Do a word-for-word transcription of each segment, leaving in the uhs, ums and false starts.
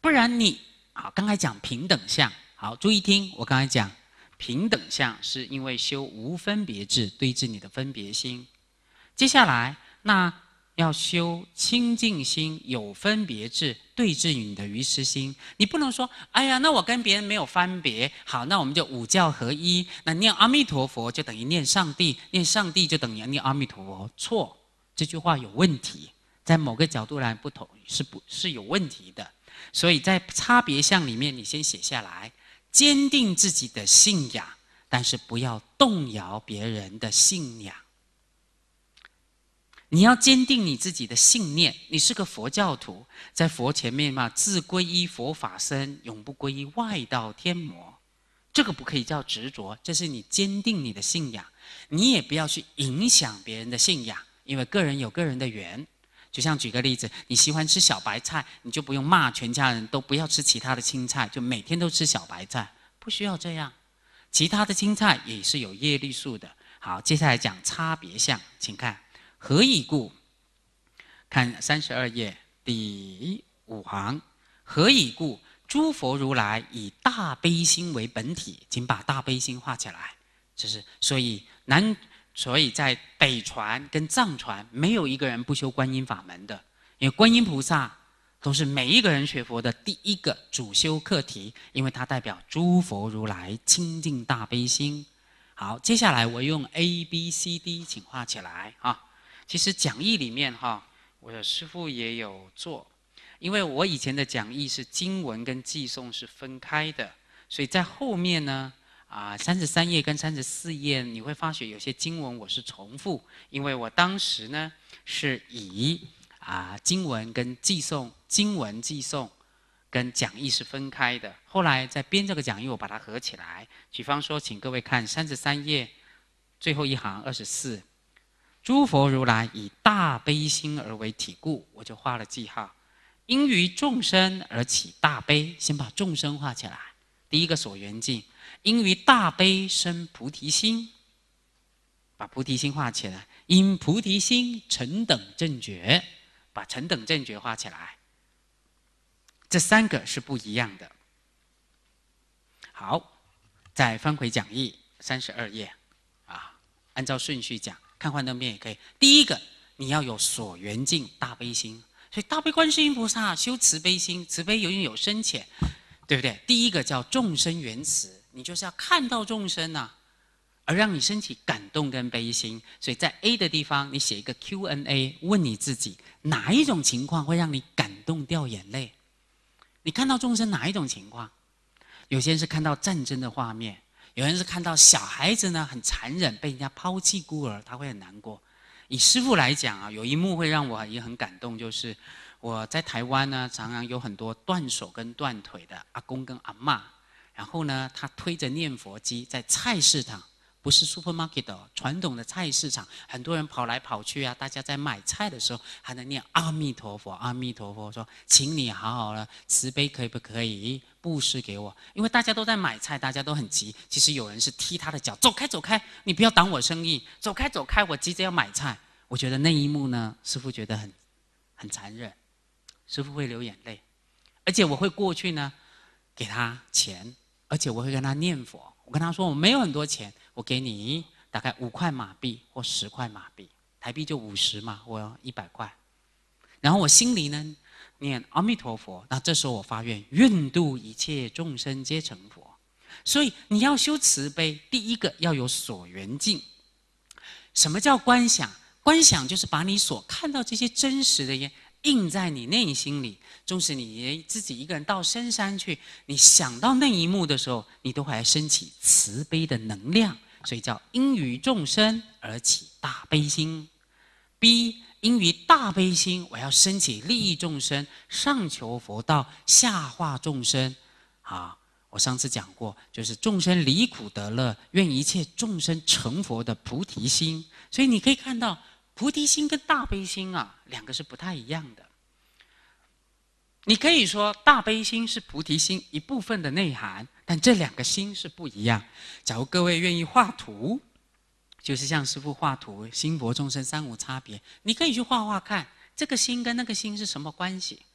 不然你好，刚才讲平等相，好，注意听，我刚才讲平等相是因为修无分别智，对治你的分别心。接下来，那要修清净心，有分别智，对治你的愚痴心。你不能说，哎呀，那我跟别人没有分别，好，那我们就五教合一，那念阿弥陀佛就等于念上帝，念上帝就等于念阿弥陀佛。错，这句话有问题，在某个角度来不同是不是有问题的。所以在差别相里面，你先写下来，坚定自己的信仰，但是不要动摇别人的信仰。你要坚定你自己的信念，你是个佛教徒，在佛前面嘛，自皈依佛法僧，永不皈依外道天魔。这个不可以叫执着，这是你坚定你的信仰。你也不要去影响别人的信仰，因为个人有个人的缘。就像举个例子，你喜欢吃小白菜，你就不用骂全家人都不要吃其他的青菜，就每天都吃小白菜，不需要这样。其他的青菜也是有业力数的。好，接下来讲差别相，请看何以故？看三十二页第五行，何以故？诸佛如来以大悲心为本体，请把大悲心画起来。这是所以南。所以在北传跟藏传没有一个人不修观音法门的，因为观音菩萨都是每一个人学佛的第一个主修课题，因为它代表诸佛如来清净大悲心。好，接下来我用 A B C D 请画起来啊。其实讲义里面哈，我的师父也有做，因为我以前的讲义是经文跟偈颂是分开的，所以在后面呢。啊，三十三页跟三十四页，你会发觉有些经文我是重复，因为我当时呢是以啊经文跟偈颂、经文偈颂跟讲义是分开的。后来在编这个讲义，我把它合起来。比方说，请各位看三十三页最后一行二十四，诸佛如来以大悲心而为体故，我就画了记号。因于众生而起大悲，先把众生画起来。第一个所缘境。因于大悲生菩提心，把菩提心画起来。因菩提心成等正觉，把成等正觉画起来。这三个是不一样的。好，再翻回讲义三十二页啊，按照顺序讲，看幻灯片也可以。第一个，你要有所缘境大悲心，所以大悲观世音菩萨修慈悲心，慈悲有有深浅，对不对？第一个叫众生缘慈。你就是要看到众生啊，而让你升起感动跟悲心。所以在 A 的地方，你写一个 Q and A， 问你自己哪一种情况会让你感动掉眼泪？你看到众生哪一种情况？有些人是看到战争的画面，有人是看到小孩子呢很残忍，被人家抛弃孤儿，他会很难过。以师父来讲啊，有一幕会让我也很感动，就是我在台湾呢，常常有很多断手跟断腿的阿公跟阿嬷。然后呢，他推着念佛机在菜市场，不是 supermarket 哦，传统的菜市场，很多人跑来跑去啊，大家在买菜的时候，还能念阿弥陀佛，阿弥陀佛，说，请你好好的慈悲，可以不可以布施给我？因为大家都在买菜，大家都很急。其实有人是踢他的脚，走开走开，你不要挡我生意，走开走开，我急着要买菜。我觉得那一幕呢，师父觉得很很残忍，师父会流眼泪，而且我会过去呢，给他钱。而且我会跟他念佛，我跟他说我没有很多钱，我给你大概五块马币或十块马币，台币就五十嘛，我一百块。然后我心里呢念阿弥陀佛，那这时候我发愿，愿度一切众生皆成佛。所以你要修慈悲，第一个要有所缘境。什么叫观想？观想就是把你所看到这些真实的也印在你内心里。纵使你自己一个人到深山去，你想到那一幕的时候，你都还升起慈悲的能量，所以叫因于众生而起大悲心。B 因于大悲心，我要升起利益众生，上求佛道，下化众生。啊，我上次讲过，就是众生离苦得乐，愿一切众生成佛的菩提心。所以你可以看到，菩提心跟大悲心啊，两个是不太一样的。你可以说大悲心是菩提心一部分的内涵，但这两个心是不一样。假如各位愿意画图，就是像师父画图，心佛众生三无差别，你可以去画画看，这个心跟那个心是什么关系？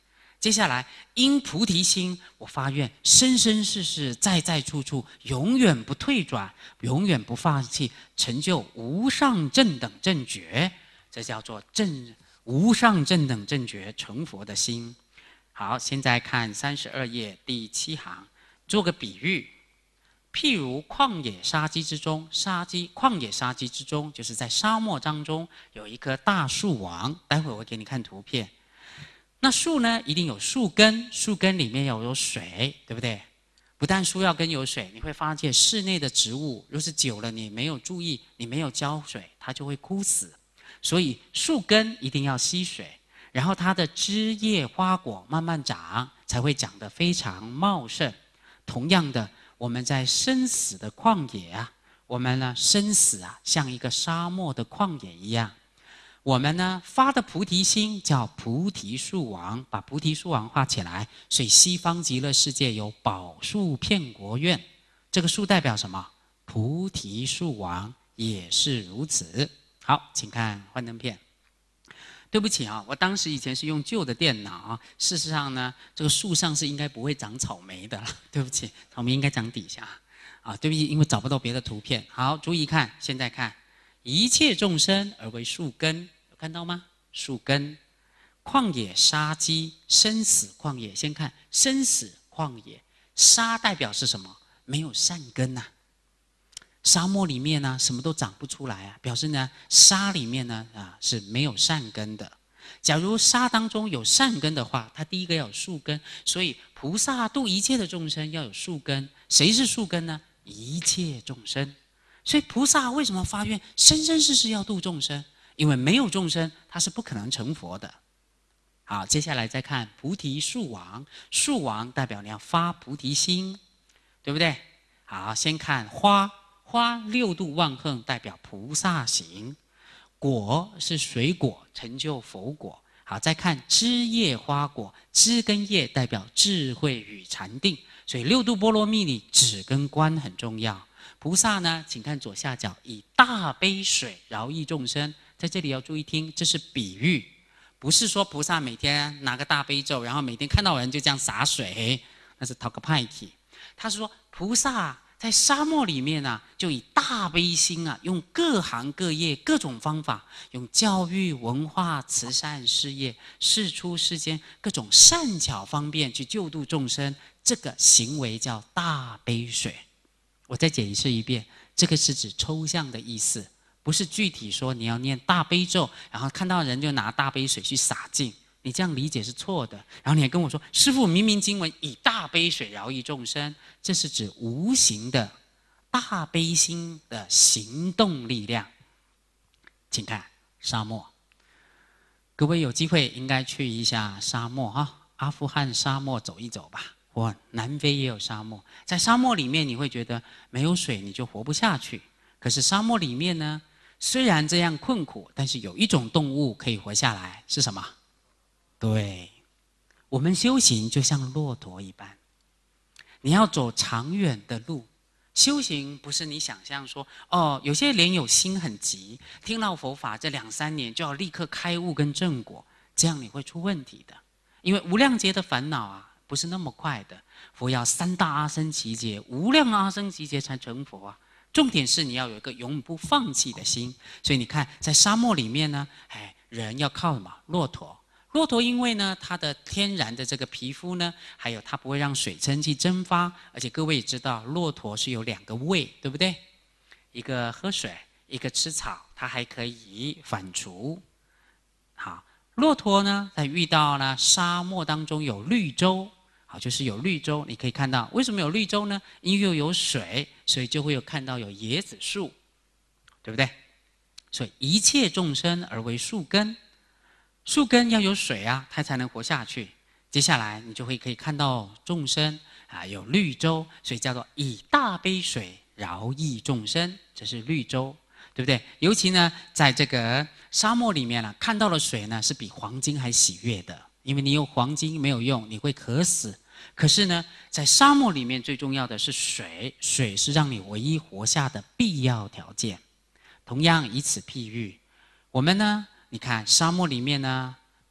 接下来，因菩提心，我发愿生生世世、在在处处，永远不退转，永远不放弃，成就无上正等正觉。这叫做正无上正等正觉成佛的心。好，现在看三十二页第七行，做个比喻。譬如旷野沙积之中，沙积旷野沙积之中，就是在沙漠当中有一棵大树王。待会我会给你看图片。那树呢，一定有树根，树根里面要有水，对不对？不但树要根有水，你会发现室内的植物，若是久了你没有注意，你没有浇水，它就会枯死。所以树根一定要吸水，然后它的枝叶花果慢慢长，才会长得非常茂盛。同样的，我们在生死的旷野啊，我们呢生死啊，像一个沙漠的旷野一样。我们呢发的菩提心叫菩提树王，把菩提树王画起来。所以西方极乐世界有宝树遍国愿，这个树代表什么？菩提树王也是如此。好，请看幻灯片。对不起啊，我当时以前是用旧的电脑啊。事实上呢，这个树上是应该不会长草莓的了。对不起，草莓应该长底下啊。对不起，因为找不到别的图片。好，注意看，现在看。一切众生而为树根，有看到吗？树根，旷野沙积，生死旷野。先看生死旷野，沙代表是什么？没有善根呐、啊。沙漠里面呢，什么都长不出来啊，表示呢，沙里面呢啊是没有善根的。假如沙当中有善根的话，它第一个要有树根，所以菩萨度一切的众生要有树根。谁是树根呢？一切众生。所以菩萨为什么发愿生生世世要度众生？因为没有众生，他是不可能成佛的。好，接下来再看菩提树王，树王代表你要发菩提心，对不对？好，先看花，花六度万恒，代表菩萨行。果是水果，成就佛果。好，再看枝叶花果，枝跟叶代表智慧与禅定。所以六度波罗蜜里，止跟观很重要。菩萨呢，请看左下角，以大悲水饶益众生。在这里要注意听，这是比喻，不是说菩萨每天拿个大悲咒，然后每天看到人就这样洒水，那是讨个派气。他是说菩萨在沙漠里面啊，就以大悲心啊，用各行各业各种方法，用教育、文化、慈善事业，释出世间各种善巧方便去救度众生。这个行为叫大悲水。我再解释一遍，这个是指抽象的意思，不是具体说你要念大悲咒，然后看到人就拿大悲水去洒净。你这样理解是错的。然后你还跟我说，师父明明经文以大悲水饶益众生，这是指无形的大悲心的行动力量。请看沙漠，各位有机会应该去一下沙漠哈，阿富汗沙漠走一走吧。或南非也有沙漠，在沙漠里面你会觉得没有水你就活不下去。可是沙漠里面呢，虽然这样困苦，但是有一种动物可以活下来，是什么？对，我们修行就像骆驼一般，你要走长远的路。修行不是你想象说，哦，有些人有心很急，听到佛法这两三年就要立刻开悟跟正果，这样你会出问题的。因为无量劫的烦恼啊，不是那么快的。佛要三大阿僧祇劫，无量阿僧祇劫才成佛啊。重点是你要有一个永不放弃的心。所以你看，在沙漠里面呢，哎，人要靠什么？骆驼。骆驼因为呢，它的天然的这个皮肤呢，还有它不会让水蒸气蒸发，而且各位也知道，骆驼是有两个胃，对不对？一个喝水，一个吃草，它还可以反刍。好，骆驼呢，在遇到呢沙漠当中有绿洲，好，就是有绿洲，你可以看到为什么有绿洲呢？因为又有水，所以就会有看到有椰子树，对不对？所以一切众生而为树根。树根要有水啊，它才能活下去。接下来你就会可以看到众生啊，有绿洲，所以叫做以大悲水饶益众生，这是绿洲，对不对？尤其呢，在这个沙漠里面呢、啊，看到的水呢是比黄金还喜悦的，因为你有黄金没有用，你会渴死。可是呢，在沙漠里面最重要的是水，水是让你唯一活下的必要条件。同样以此譬喻，我们呢？你看沙漠里面呢，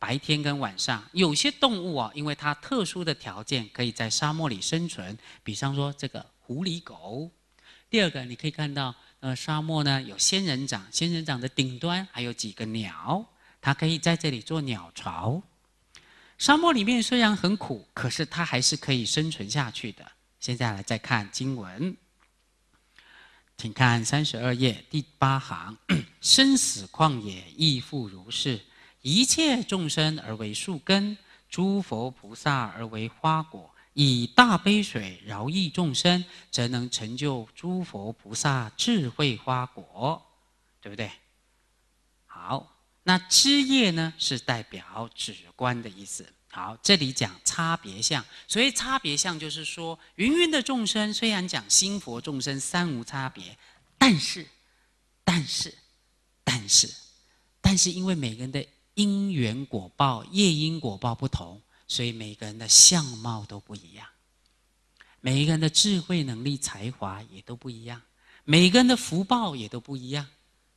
白天跟晚上。有些动物啊，因为它特殊的条件，可以在沙漠里生存，比方说这个狐狸狗。第二个，你可以看到，呃，沙漠呢有仙人掌，仙人掌的顶端还有几个鸟，它可以在这里做鸟巢。沙漠里面虽然很苦，可是它还是可以生存下去的。现在来再看经文，请看三十二页第八行：生死旷野亦复如是，一切众生而为树根，诸佛菩萨而为花果。以大悲水饶益众生，则能成就诸佛菩萨智慧花果，对不对？好，那枝叶呢，是代表止观的意思。好，这里讲差别相，所以差别相就是说，芸芸的众生虽然讲心佛众生三无差别，但是，但是，但是，但是，因为每个人的因缘果报、业因果报不同，所以每个人的相貌都不一样，每一个人的智慧能力、才华也都不一样，每个人的福报也都不一样。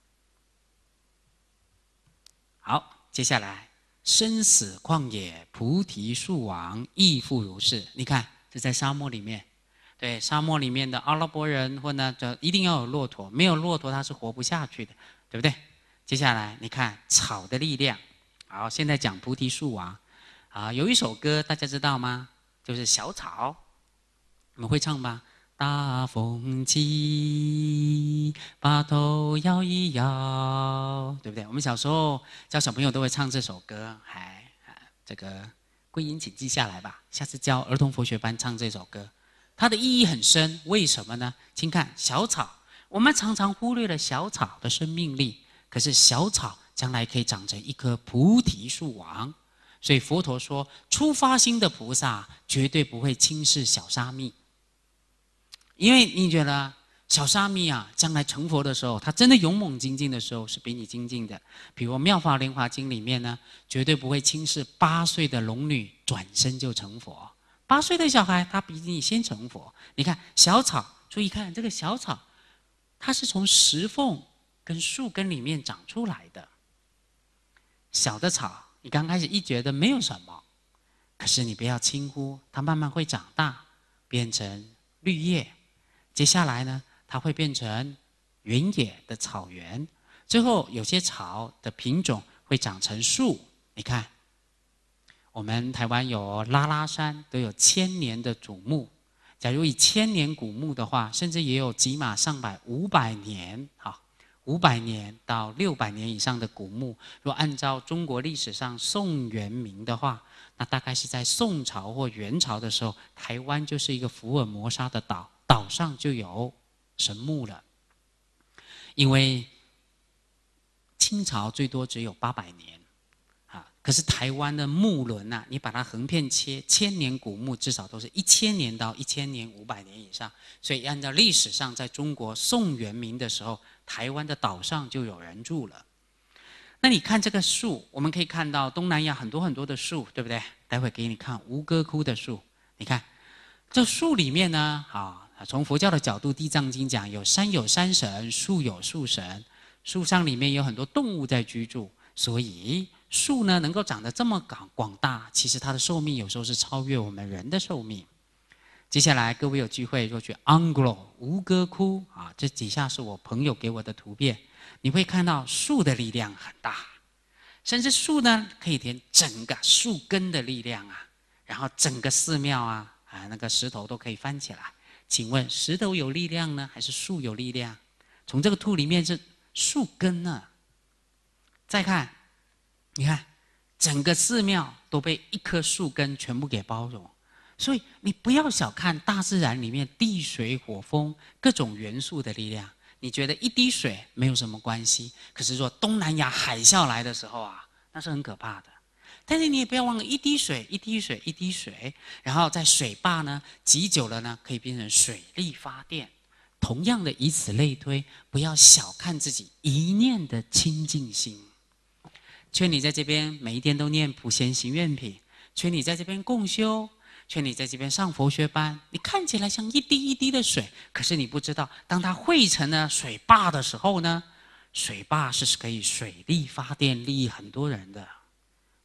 好，接下来。生死旷野，菩提树王亦复如是。你看，这在沙漠里面，对，沙漠里面的阿拉伯人，或呢，就一定要有骆驼，没有骆驼他是活不下去的，对不对？接下来，你看草的力量。好，现在讲菩提树王。啊，有一首歌大家知道吗？就是小草，你们会唱吗？大风起，把头摇一摇，对不对？我们小时候教小朋友都会唱这首歌，还这个桂英请记下来吧，下次教儿童佛学班唱这首歌，它的意义很深。为什么呢？请看小草，我们常常忽略了小草的生命力，可是小草将来可以长成一棵菩提树王。所以佛陀说，初发心的菩萨绝对不会轻视小沙弥。因为你觉得小沙弥啊，将来成佛的时候，他真的勇猛精进的时候，是比你精进的。比如《妙法莲华经》里面呢，绝对不会轻视八岁的龙女转身就成佛。八岁的小孩，他比你先成佛。你看小草，注意看这个小草，它是从石缝跟树根里面长出来的。小的草，你刚开始一觉得没有什么，可是你不要轻忽，它慢慢会长大，变成绿叶。接下来呢，它会变成原野的草原，最后有些草的品种会长成树。你看，我们台湾有拉拉山，都有千年的祖木。假如以千年古木的话，甚至也有几码上百、五百年，好，五百年到六百年以上的古木。若按照中国历史上宋元明的话，那大概是在宋朝或元朝的时候，台湾就是一个福尔摩沙的岛。岛上就有神木了，因为清朝最多只有八百年，啊，可是台湾的木轮啊，你把它横片切，千年古木至少都是一千年到一千年五百年以上，所以按照历史上，在中国宋元明的时候，台湾的岛上就有人住了。那你看这个树，我们可以看到东南亚很多很多的树，对不对？待会给你看吴哥窟的树，你看这树里面呢，啊。从佛教的角度，《地藏经》讲有山有山神，树有树神，树上里面有很多动物在居住，所以树呢能够长得这么广广大，其实它的寿命有时候是超越我们人的寿命。接下来各位有机会若去 Anglo 吴哥窟啊，这底下是我朋友给我的图片，你会看到树的力量很大，甚至树呢可以连整个树根的力量啊，然后整个寺庙啊啊那个石头都可以翻起来。请问石头有力量呢，还是树有力量？从这个图里面是树根呢。再看，你看整个寺庙都被一棵树根全部给包容，所以你不要小看大自然里面地水火风各种元素的力量。你觉得一滴水没有什么关系，可是说东南亚海啸来的时候啊，那是很可怕的。但是你也不要忘了，一滴水，一滴水，一滴水，然后在水坝呢积久了呢，可以变成水力发电。同样的，以此类推，不要小看自己一念的清净心。劝你在这边每一天都念普贤行愿品，劝你在这边共修，劝你在这边上佛学班。你看起来像一滴一滴的水，可是你不知道，当它汇成了水坝的时候呢，水坝是可以水力发电，利益很多人的。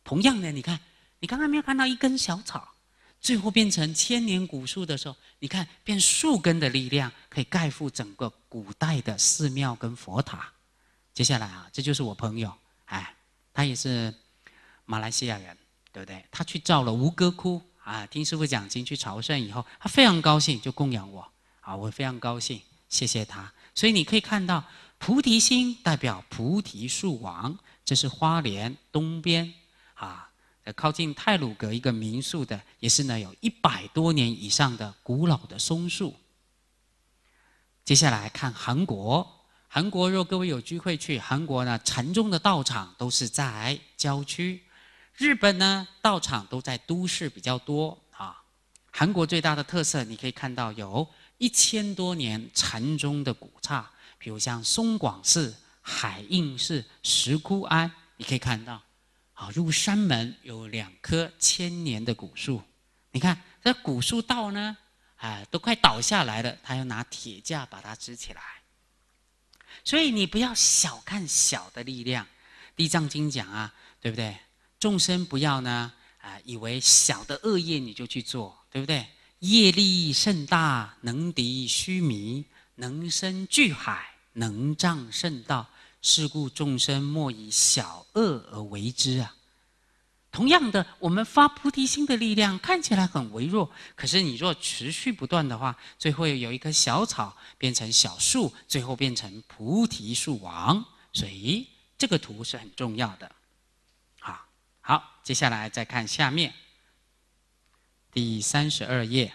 同样的，你看，你刚刚没有看到一根小草，最后变成千年古树的时候，你看变树根的力量可以盖覆整个古代的寺庙跟佛塔。接下来啊，这就是我朋友，哎，他也是马来西亚人，对不对？他去造了吴哥窟啊，听师父讲经去朝圣以后，他非常高兴，就供养我啊，我非常高兴，谢谢他。所以你可以看到，菩提心代表菩提树王，这是花莲东边啊，靠近太鲁阁一个民宿的，也是呢有一百多年以上的古老的松树。接下来看韩国。韩国若各位有机会去韩国呢，禅宗的道场都是在郊区，日本呢道场都在都市比较多啊。韩国最大的特色，你可以看到有一千多年禅宗的古刹，比如像松广寺、海印寺、石窟庵，你可以看到啊，入山门有两棵千年的古树，你看这古树道呢，啊都快倒下来了，他要拿铁架把它支起来。所以你不要小看小的力量，《地藏经》讲啊，对不对？众生不要呢啊、呃，以为小的恶业你就去做，对不对？业力甚大，能敌须弥，能生巨海，能障圣道。是故众生莫以小恶而为之啊。同样的，我们发菩提心的力量看起来很微弱，可是你若持续不断的话，最后有一棵小草变成小树，最后变成菩提树王。所以这个图是很重要的。好，好，接下来再看下面第三十二页，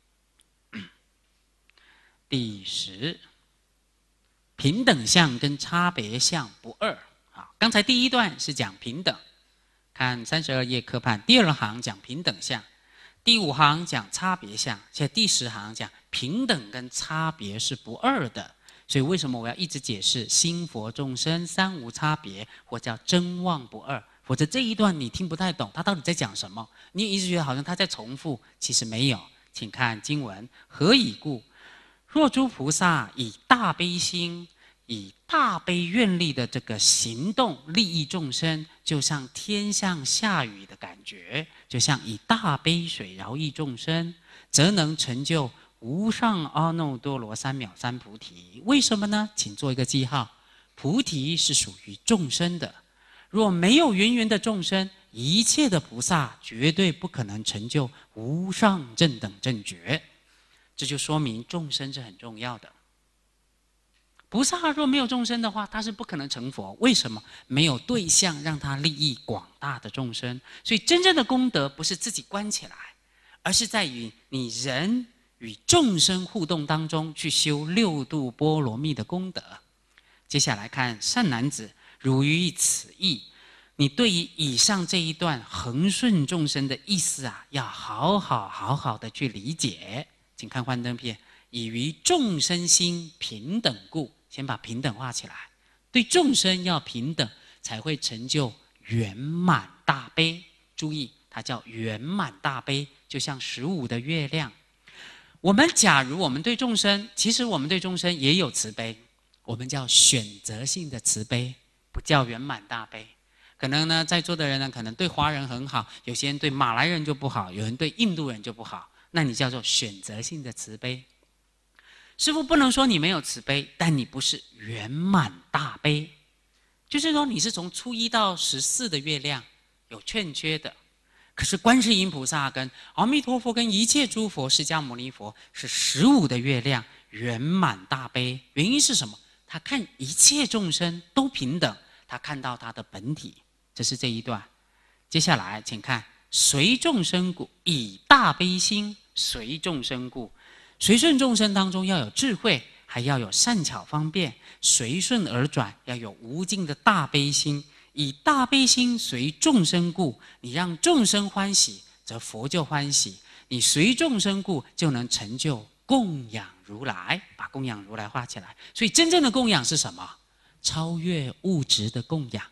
第十，平等相跟差别相不二。好，刚才第一段是讲平等。看三十二页科判第二行讲平等相，第五行讲差别相，现在第十行讲平等跟差别是不二的。所以为什么我要一直解释心佛众生三无差别，或叫真妄不二？否则这一段你听不太懂，他到底在讲什么？你也一直觉得好像他在重复，其实没有。请看经文：何以故？若诸菩萨以大悲心。以大悲愿力的这个行动利益众生，就像天上下雨的感觉，就像以大悲水饶益众生，则能成就无上阿耨多罗三藐三菩提。为什么呢？请做一个记号，菩提是属于众生的，若没有芸芸的众生，一切的菩萨绝对不可能成就无上正等正觉。这就说明众生是很重要的。菩萨若没有众生的话，他是不可能成佛。为什么？没有对象让他利益广大的众生。所以真正的功德不是自己关起来，而是在于你人与众生互动当中去修六度波罗蜜的功德。接下来看善男子，汝于此义，你对于以上这一段恒顺众生的意思啊，要好好好好的去理解。请看幻灯片，以于众生心平等故。先把平等画起来，对众生要平等，才会成就圆满大悲。注意，它叫圆满大悲，就像十五的月亮。我们假如我们对众生，其实我们对众生也有慈悲，我们叫选择性的慈悲，不叫圆满大悲。可能呢，在座的人呢，可能对华人很好，有些人对马来人就不好，有人对印度人就不好，那你叫做选择性的慈悲。师父不能说你没有慈悲，但你不是圆满大悲，就是说你是从初一到十四的月亮有欠缺的。可是观世音菩萨跟阿弥陀佛跟一切诸佛释迦牟尼佛是十五的月亮圆满大悲。原因是什么？他看一切众生都平等，他看到他的本体。这是这一段。接下来请看随众生故，以大悲心随众生故。随顺众生当中要有智慧，还要有善巧方便，随顺而转，要有无尽的大悲心。以大悲心随众生故，你让众生欢喜，则佛就欢喜。你随众生故，就能成就供养如来。把供养如来画起来。所以真正的供养是什么？超越物质的供养。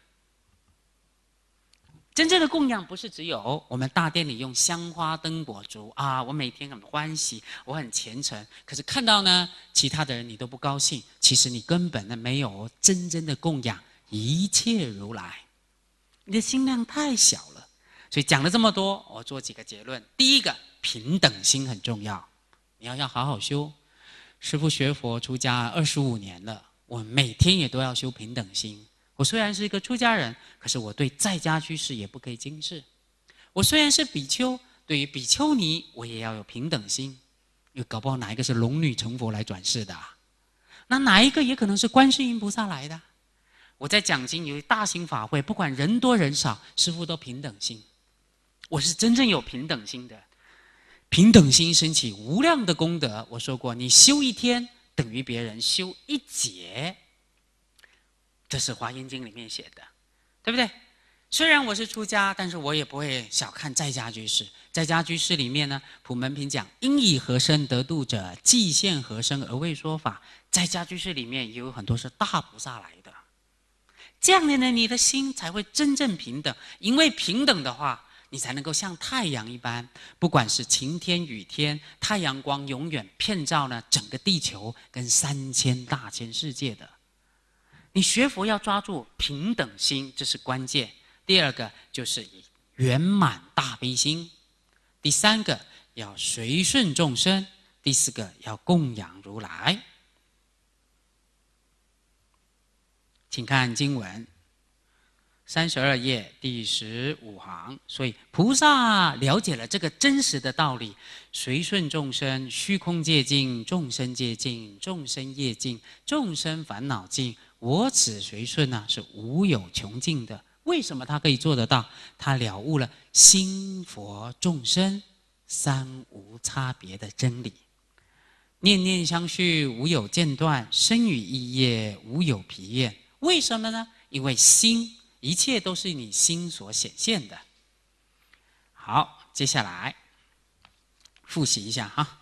真正的供养不是只有我们大殿里用香花灯果烛啊，我每天很欢喜，我很虔诚。可是看到呢，其他的人你都不高兴，其实你根本呢没有真正的供养一切如来，你的心量太小了。 所以讲了这么多，我做几个结论。第一个，平等心很重要，你要要好好修。师父学佛出家二十五年了，我每天也都要修平等心。我虽然是一个出家人，可是我对在家居士也不可以轻视。我虽然是比丘，对于比丘尼我也要有平等心，因为搞不好哪一个是龙女成佛来转世的啊，那哪一个也可能是观世音菩萨来的。我在讲经有大型法会，不管人多人少，师父都平等心。我是真正有平等心的，平等心升起无量的功德。我说过，你修一天等于别人修一劫，这是华严经里面写的，对不对？虽然我是出家，但是我也不会小看在家居士。在家居士里面呢，普门品讲，因以何身得度者，即现何身而为说法。在家居士里面也有很多是大菩萨来的，这样的呢，你的心才会真正平等。因为平等的话，你才能够像太阳一般，不管是晴天雨天，太阳光永远遍照呢整个地球跟三千大千世界的。你学佛要抓住平等心，这是关键。第二个就是以圆满大悲心，第三个要随顺众生，第四个要供养如来。请看经文三十二页第十五行。所以菩萨了解了这个真实的道理，随顺众生，虚空界尽，众生界尽，众生业尽，众生烦恼尽，我此随顺呢、啊、是无有穷尽的。为什么他可以做得到？他了悟了心佛众生三无差别的真理，念念相续，无有间断，生与意业，无有疲厌。为什么呢？因为心，一切都是你心所显现的。好，接下来复习一下哈，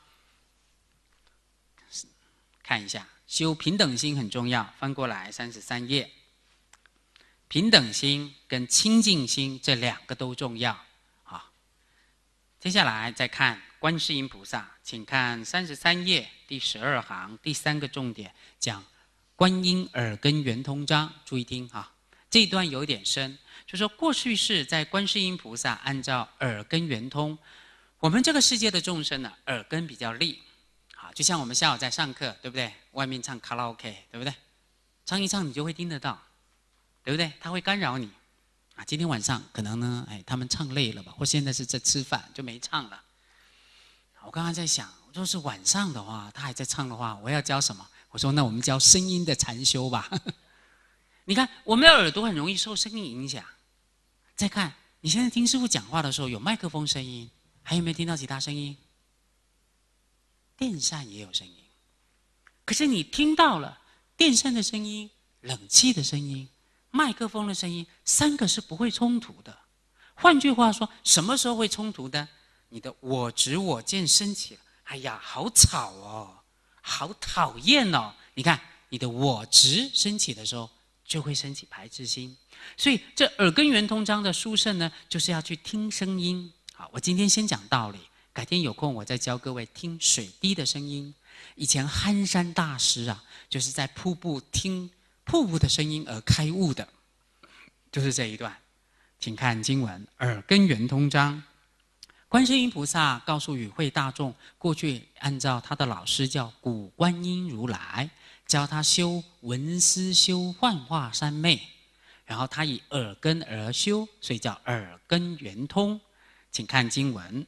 看一下修平等心很重要。翻过来三十三页。平等心跟清净心这两个都重要啊。接下来再看观世音菩萨，请看三十三页第十二行第三个重点，讲观音耳根圆通章。注意听啊，这一段有点深，就说过去世在观世音菩萨按照耳根圆通，我们这个世界的众生呢，耳根比较利，好，就像我们下午在上课，对不对？外面唱卡拉 OK， 对不对？唱一唱你就会听得到。对不对？它会干扰你啊！今天晚上可能呢，哎，他们唱累了吧，或现在是在吃饭就没唱了。我刚刚在想，若是晚上的话，他还在唱的话，我要教什么？我说那我们教声音的禅修吧。你看，我们的耳朵很容易受声音影响。再看，你现在听师父讲话的时候，有麦克风声音，还有没有听到其他声音？电扇也有声音，可是你听到了电扇的声音、冷气的声音、麦克风的声音，三个是不会冲突的。换句话说，什么时候会冲突的？你的我执我见升起了，哎呀，好吵哦，好讨厌哦。你看，你的我执升起的时候，就会升起排斥心。所以，这耳根圆通章的殊胜呢，就是要去听声音。好，我今天先讲道理，改天有空我再教各位听水滴的声音。以前憨山大师啊，就是在瀑布听瀑布的声音而开悟的，就是这一段。请看经文耳根圆通章。观世音菩萨告诉与会大众，过去按照他的老师叫古观音如来，教他修闻思修幻化三昧，然后他以耳根而修，所以叫耳根圆通。请看经文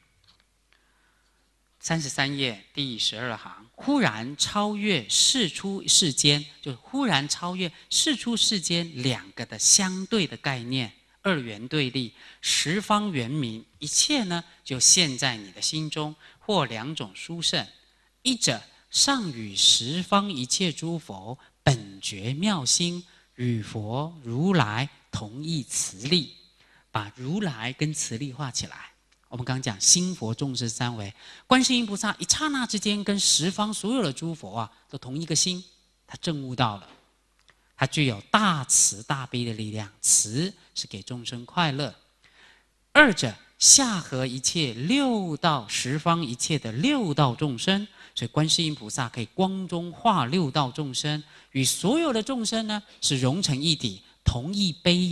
三十三页第十二行，忽然超越世出世间，就忽然超越世出世间两个的相对的概念，二元对立，十方圆明，一切呢就现在你的心中，或两种殊胜。一者上与十方一切诸佛本觉妙心，与佛如来同一慈力，把如来跟慈力画起来。我们刚刚讲心佛众生三维，观世音菩萨一刹那之间跟十方所有的诸佛啊，都同一个心，他证悟到了，他具有大慈大悲的力量，慈是给众生快乐。二者下合一切六道十方一切的六道众生，所以观世音菩萨可以光中化六道众生，与所有的众生呢是融成一体，同一悲仰，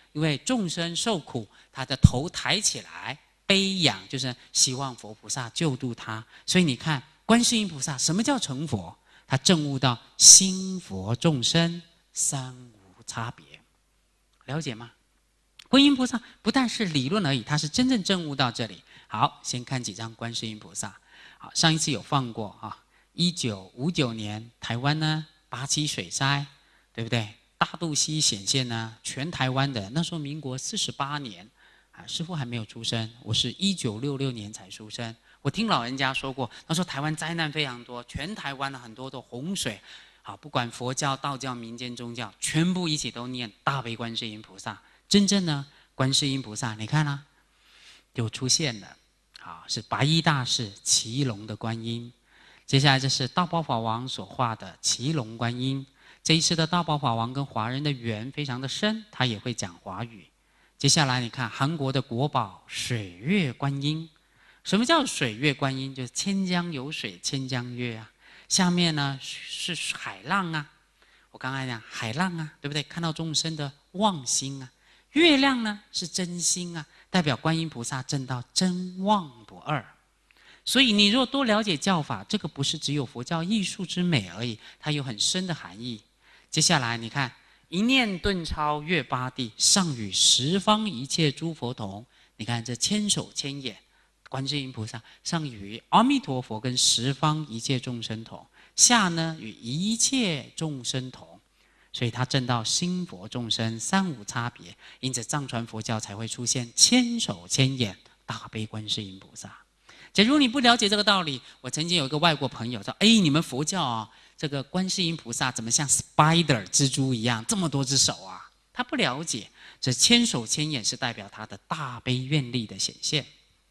因为众生受苦，他的头抬起来，悲仰，就是希望佛菩萨救度他。所以你看，观世音菩萨什么叫成佛？他证悟到心佛众生三无差别，了解吗？观音菩萨不但是理论而已，他是真正证悟到这里。好，先看几张观世音菩萨。好，上一次有放过啊，一九五九年台湾呢八七水灾，对不对？大肚溪显现呢，全台湾的那时候民国四十八年，啊，师父还没有出生，我是一九六六年才出生。我听老人家说过，他说台湾灾难非常多，全台湾的很多的洪水，啊，不管佛教、道教、民间宗教，全部一起都念大悲观世音菩萨。真正呢，观世音菩萨，你看啊，就出现了，啊，是白衣大士骑龙的观音。接下来这是大宝法王所画的骑龙观音。这一次的大宝法王跟华人的缘非常的深，他也会讲华语。接下来你看韩国的国宝水月观音。什么叫水月观音？就是千江有水千江月啊，下面呢是海浪啊。我刚才讲海浪啊，对不对？看到众生的妄心啊。月亮呢是真心啊，代表观音菩萨证到真妄不二。所以你若多了解教法，这个不是只有佛教艺术之美而已，它有很深的含义。接下来你看，一念顿超越八地，上与十方一切诸佛同。你看这千手千眼，观世音菩萨上与阿弥陀佛跟十方一切众生同，下呢与一切众生同。所以他证到心佛众生三无差别，因此藏传佛教才会出现千手千眼大悲观世音菩萨。假如你不了解这个道理，我曾经有一个外国朋友说：“哎，你们佛教啊，这个观世音菩萨怎么像 spider 蜘蛛一样，这么多只手啊？”他不了解，这千手千眼是代表他的大悲愿力的显现。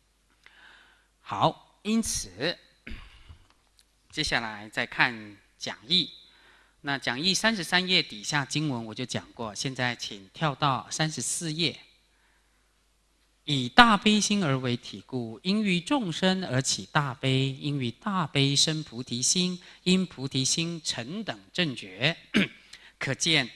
好，因此接下来再看讲义。那讲义三十三页底下经文我就讲过，现在请跳到三十四页。以大悲心而为体故，因于众生而起大悲，因于大悲生菩提心，因菩提心成等正觉。可见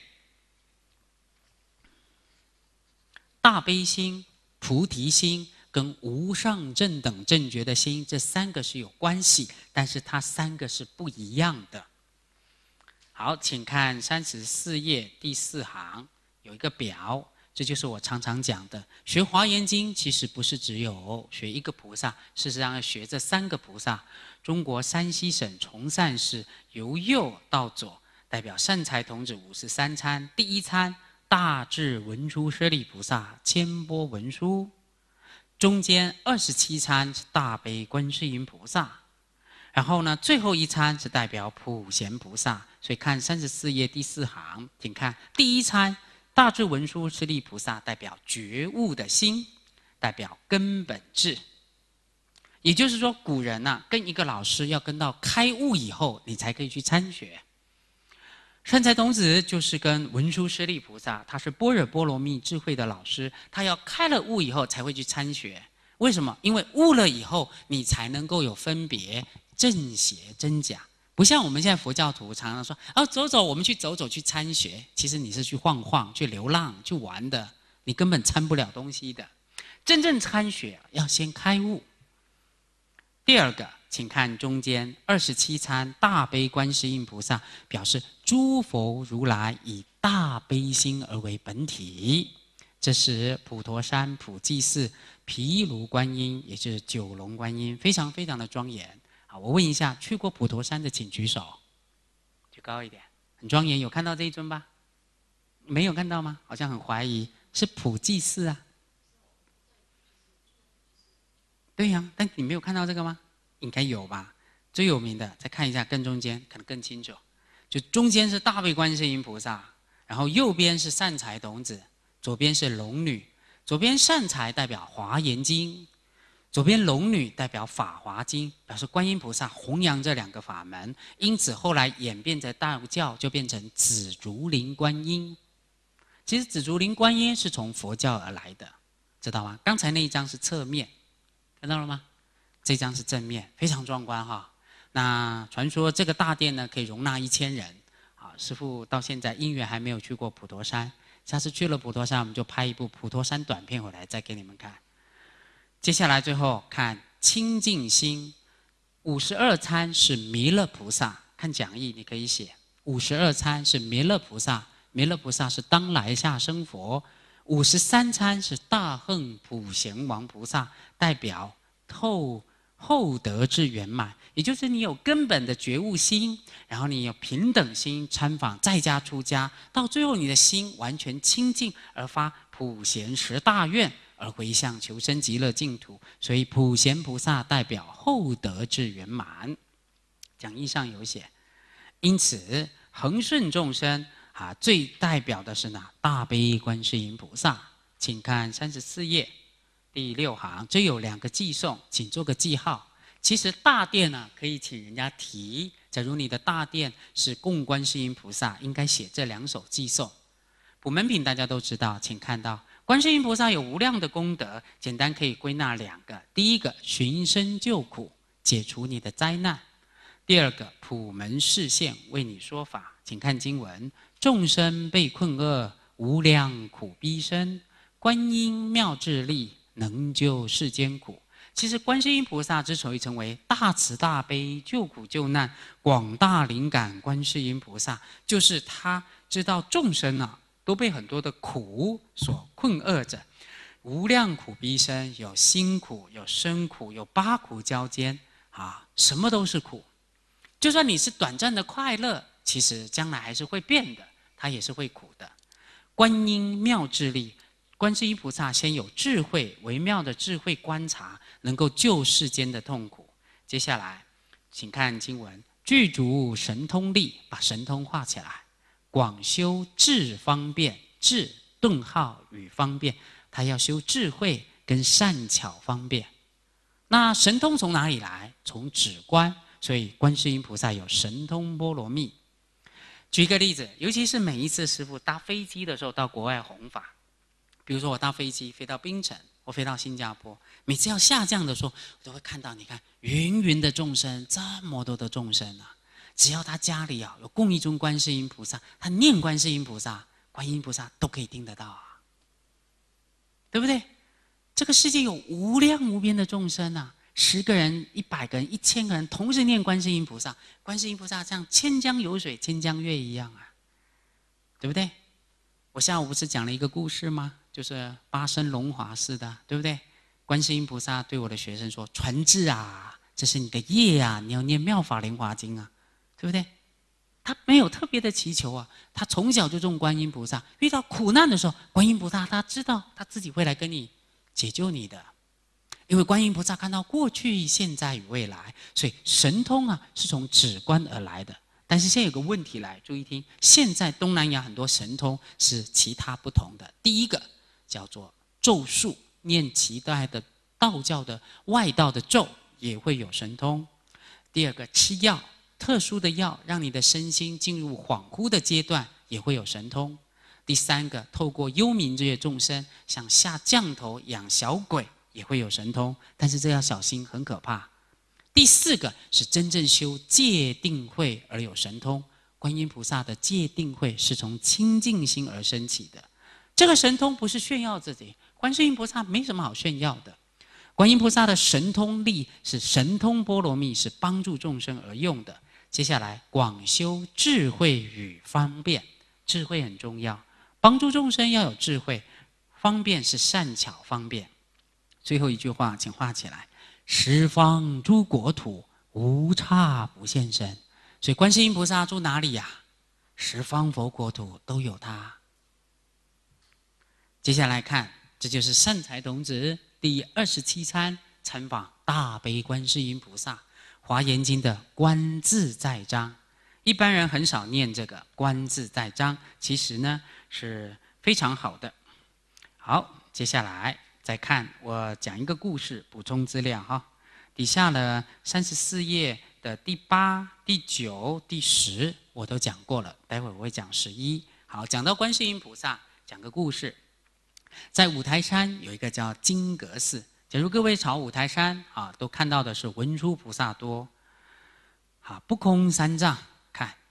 大悲心、菩提心跟无上正等正觉的心，这三个是有关系，但是它三个是不一样的。好，请看三十四页第四行有一个表，这就是我常常讲的，学华严经其实不是只有学一个菩萨，事实上要学这三个菩萨。中国山西省崇善市由右到左，代表善财童子五十三参，第一参大智文殊舍利菩萨千波文殊，中间二十七参是大悲观世音菩萨。然后呢，最后一参是代表普贤菩萨，所以看三十四页第四行，请看第一参大智文殊师利菩萨代表觉悟的心，代表根本智。也就是说，古人啊，跟一个老师要跟到开悟以后，你才可以去参学。善财童子就是跟文殊师利菩萨，他是般若波罗蜜智慧的老师，他要开了悟以后才会去参学。为什么？因为悟了以后，你才能够有分别。正邪真假，不像我们现在佛教徒常常说：“哦，走走，我们去走走，去参学。”其实你是去晃晃、去流浪、去玩的，你根本参不了东西的。真正参学要先开悟。第二个，请看中间二十七参大悲观世音菩萨，表示诸佛如来以大悲心而为本体。这是普陀山普济寺毗卢观音，也就是九龙观音，非常非常的庄严。我问一下，去过普陀山的请举手，举高一点，很庄严。有看到这一尊吧？没有看到吗？好像很怀疑，是普济寺啊。对呀、啊，但你没有看到这个吗？应该有吧？最有名的，再看一下更中间，可能更清楚。就中间是大悲观世音菩萨，然后右边是善财童子，左边是龙女。左边善财代表华严经。左边龙女代表法华经，表示观音菩萨弘扬这两个法门，因此后来演变成道教，就变成紫竹林观音。其实紫竹林观音是从佛教而来的，知道吗？刚才那一张是侧面，看到了吗？这张是正面，非常壮观哈。那传说这个大殿呢，可以容纳一千人。啊，师父到现在因缘还没有去过普陀山， 下次去了普陀山，我们就拍一部普陀山短片回来再给你们看。接下来最后看清净心，五十二参是弥勒菩萨，看讲义你可以写，五十二参是弥勒菩萨，弥勒菩萨是当来下生佛。五十三参是大横普贤王菩萨，代表后后得之圆满，也就是你有根本的觉悟心，然后你有平等心，参访在家出家，到最后你的心完全清净，而发普贤十大愿，而回向求生极乐净土。所以普贤菩萨代表后得之圆满，讲义上有写。因此恒顺众生啊，最代表的是哪？大悲观世音菩萨，请看三十四页第六行，这有两个寄送，请做个记号。其实大殿呢、啊，可以请人家提。假如你的大殿是供观世音菩萨，应该写这两首寄送。普门品大家都知道，请看到观世音菩萨有无量的功德，简单可以归纳两个：第一个，寻声救苦，解除你的灾难；第二个，普门示现，为你说法。请看经文：众生被困厄，无量苦逼身，观音妙智力，能救世间苦。其实观世音菩萨之所以成为大慈大悲、救苦救难、广大灵感观世音菩萨，就是他知道众生啊都被很多的苦所困厄着，无量苦逼身，有辛苦，有生苦，有八苦交煎啊，什么都是苦。就算你是短暂的快乐，其实将来还是会变的，它也是会苦的。观音妙智力，观世音菩萨先有智慧，微妙的智慧观察，能够救世间的痛苦。接下来请看经文：具足神通力，把神通画起来。广修智方便，智顿号与方便，他要修智慧跟善巧方便。那神通从哪里来？从止观。所以观世音菩萨有神通波罗蜜。举一个例子，尤其是每一次师父搭飞机的时候到国外弘法，比如说我搭飞机飞到槟城，我飞到新加坡，每次要下降的时候，我都会看到，你看芸芸的众生，这么多的众生啊，只要他家里啊有供一尊观世音菩萨，他念观世音菩萨，观音菩萨都可以听得到啊，对不对？这个世界有无量无边的众生啊，十个人、一百个人、一千个人同时念观世音菩萨，观世音菩萨像千江有水、千江月一样啊，对不对？我下午不是讲了一个故事吗？就是八生龙华寺的，对不对？观世音菩萨对我的学生说：“传智啊，这是你的业啊，你要念妙法莲华经啊，对不对？”他没有特别的祈求啊，他从小就种观音菩萨，遇到苦难的时候，观音菩萨他知道他自己会来跟你解救你的。因为观音菩萨看到过去、现在与未来，所以神通啊是从止观而来的。但是现在有个问题来，注意听，现在东南亚很多神通是其他不同的。第一个叫做咒术，念其他的道教的外道的咒也会有神通。第二个吃药，特殊的药让你的身心进入恍惚的阶段，也会有神通。第三个，透过幽冥这些众生，像下降头养小鬼，也会有神通，但是这要小心，很可怕。第四个是真正修戒定慧而有神通，观音菩萨的戒定慧是从清净心而升起的。这个神通不是炫耀自己，观世音菩萨没什么好炫耀的。观音菩萨的神通力是神通波罗蜜，是帮助众生而用的。接下来广修智慧与方便，智慧很重要，帮助众生要有智慧，方便是善巧方便。最后一句话请画起来：十方诸国土，无差不现身。所以观世音菩萨住哪里呀、啊？十方佛国土都有他。接下来看，这就是善财童子第二十七参参访大悲观世音菩萨，华严经的观自在章。一般人很少念这个观自在章，其实呢是非常好的。好，接下来再看，我讲一个故事，补充资料哈。底下呢三十四页的第八、第九、第十我都讲过了，待会我会讲十一。好，讲到观世音菩萨，讲个故事。在五台山有一个叫金阁寺，假如各位朝五台山啊，都看到的是文殊菩萨多。啊，不空三藏，看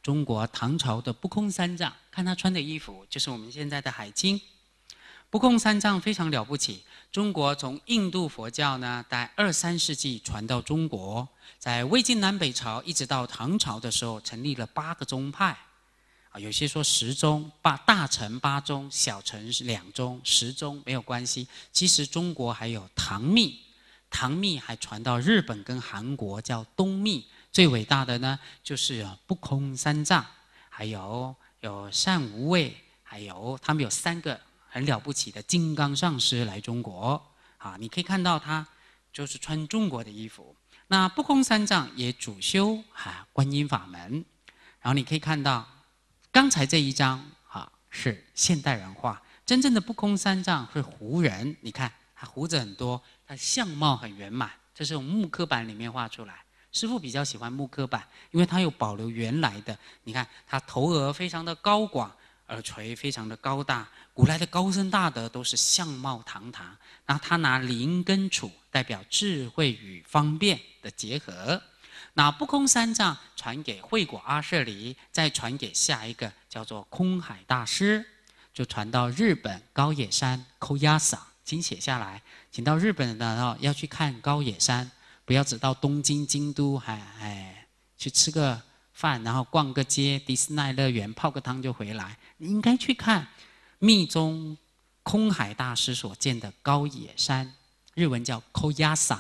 中国唐朝的不空三藏，看他穿的衣服，就是我们现在的海青。不空三藏非常了不起。中国从印度佛教呢，在二三世纪传到中国，在魏晋南北朝一直到唐朝的时候，成立了八个宗派。啊，有些说十宗，八大乘八宗，小乘是两宗，十宗没有关系。其实中国还有唐密，唐密还传到日本跟韩国，叫东密。最伟大的呢，就是不空三藏，还有有善无畏，还有他们有三个很了不起的金刚上师来中国。啊，你可以看到他就是穿中国的衣服。那不空三藏也主修啊观音法门，然后你可以看到。刚才这一张啊是现代人画，真正的不空三藏是胡人，你看他胡子很多，他相貌很圆满，这是从木刻板里面画出来。师父比较喜欢木刻板，因为他有保留原来的。你看他头额非常的高广，耳垂非常的高大，古来的高僧大德都是相貌堂堂。然后他拿灵跟杵代表智慧与方便的结合。那不空三藏传给慧果阿舍离，再传给下一个叫做空海大师，就传到日本高野山抠鸭嗓，请写下来。请到日本的要去看高野山，不要只到东京、京都，还哎去吃个饭，然后逛个街、迪士尼乐园、泡个汤就回来。你应该去看密宗空海大师所建的高野山，日文叫抠鸭嗓。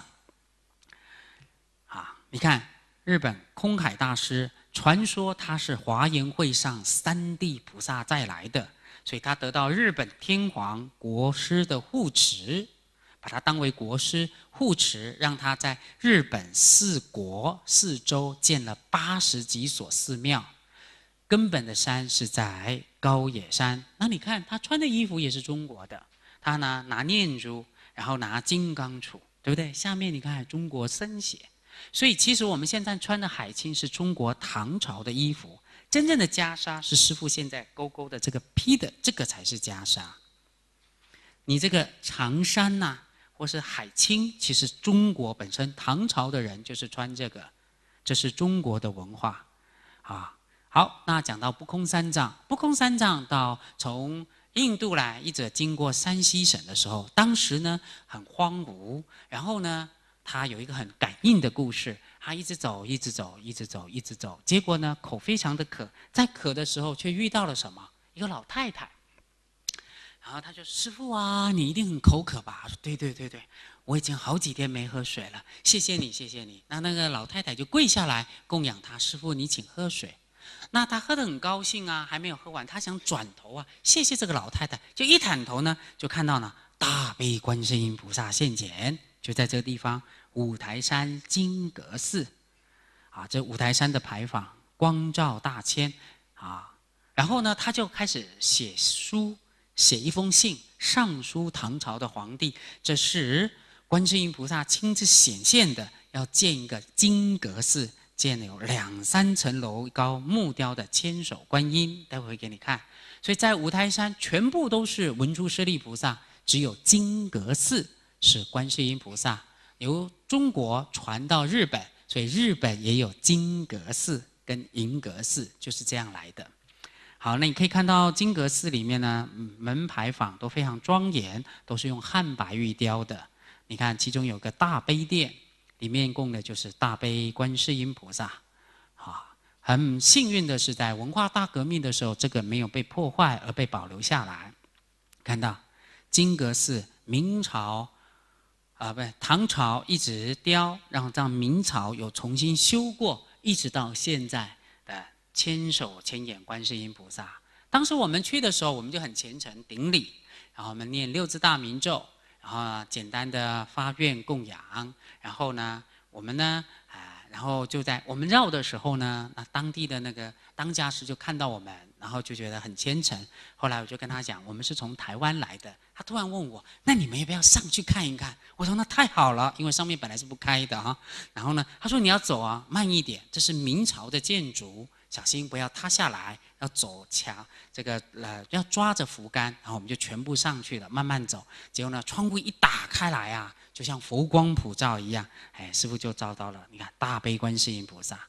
啊，你看。日本空海大师传说他是华严会上三地菩萨再来的，所以他得到日本天皇国师的护持，把他当为国师护持，让他在日本四国四州建了八十几所寺庙。根本的山是在高野山。那你看他穿的衣服也是中国的，他呢拿念珠，然后拿金刚杵，对不对？下面你看中国僧鞋。所以其实我们现在穿的海青是中国唐朝的衣服，真正的袈裟是师父现在勾勾的这个披的，这个才是袈裟。你这个长衫呐、啊，或是海青，其实中国本身唐朝的人就是穿这个，这是中国的文化啊。好，那讲到不空三藏，不空三藏到从印度来，一直经过山西省的时候，当时呢很荒芜，然后呢。他有一个很感应的故事，他一直走，一直走，一直走，一直走，结果呢，口非常的渴，在渴的时候却遇到了什么？一个老太太。然后他就师父啊，你一定很口渴吧？说对对对对，我已经好几天没喝水了，谢谢你，谢谢你。那那个老太太就跪下来供养他，师父你请喝水。那他喝得很高兴啊，还没有喝完，他想转头啊，谢谢这个老太太，就一探头呢，就看到呢大悲观世音菩萨现前。就在这个地方，五台山金阁寺，啊，这五台山的牌坊光照大千，啊，然后呢，他就开始写书，写一封信上书唐朝的皇帝，这是观世音菩萨亲自显现的，要建一个金阁寺，建有两三层楼高木雕的千手观音，待会会给你看。所以在五台山全部都是文殊师利菩萨，只有金阁寺。是观世音菩萨由中国传到日本，所以日本也有金阁寺跟银阁寺，就是这样来的。好，那你可以看到金阁寺里面呢，门牌坊都非常庄严，都是用汉白玉雕的。你看，其中有个大悲殿，里面供的就是大悲观世音菩萨。啊，很幸运的是，在文化大革命的时候，这个没有被破坏而被保留下来。看到金阁寺，明朝。啊，不，唐朝一直雕，然后到明朝有重新修过，一直到现在的千手千眼观世音菩萨。当时我们去的时候，我们就很虔诚顶礼，然后我们念六字大明咒，然后简单的发愿供养，然后呢，我们呢，啊，然后就在我们绕的时候呢，那当地的那个当家师就看到我们，然后就觉得很虔诚。后来我就跟他讲，我们是从台湾来的。他突然问我：“那你们要不要上去看一看？”我说：“那太好了，因为上面本来是不开的哈。”然后呢，他说：“你要走啊，慢一点，这是明朝的建筑，小心不要塌下来，要走墙，这个呃要抓着扶杆。”然后我们就全部上去了，慢慢走。结果呢，窗户一打开来啊，就像佛光普照一样，哎，师父就照到了。你看大悲观世音菩萨，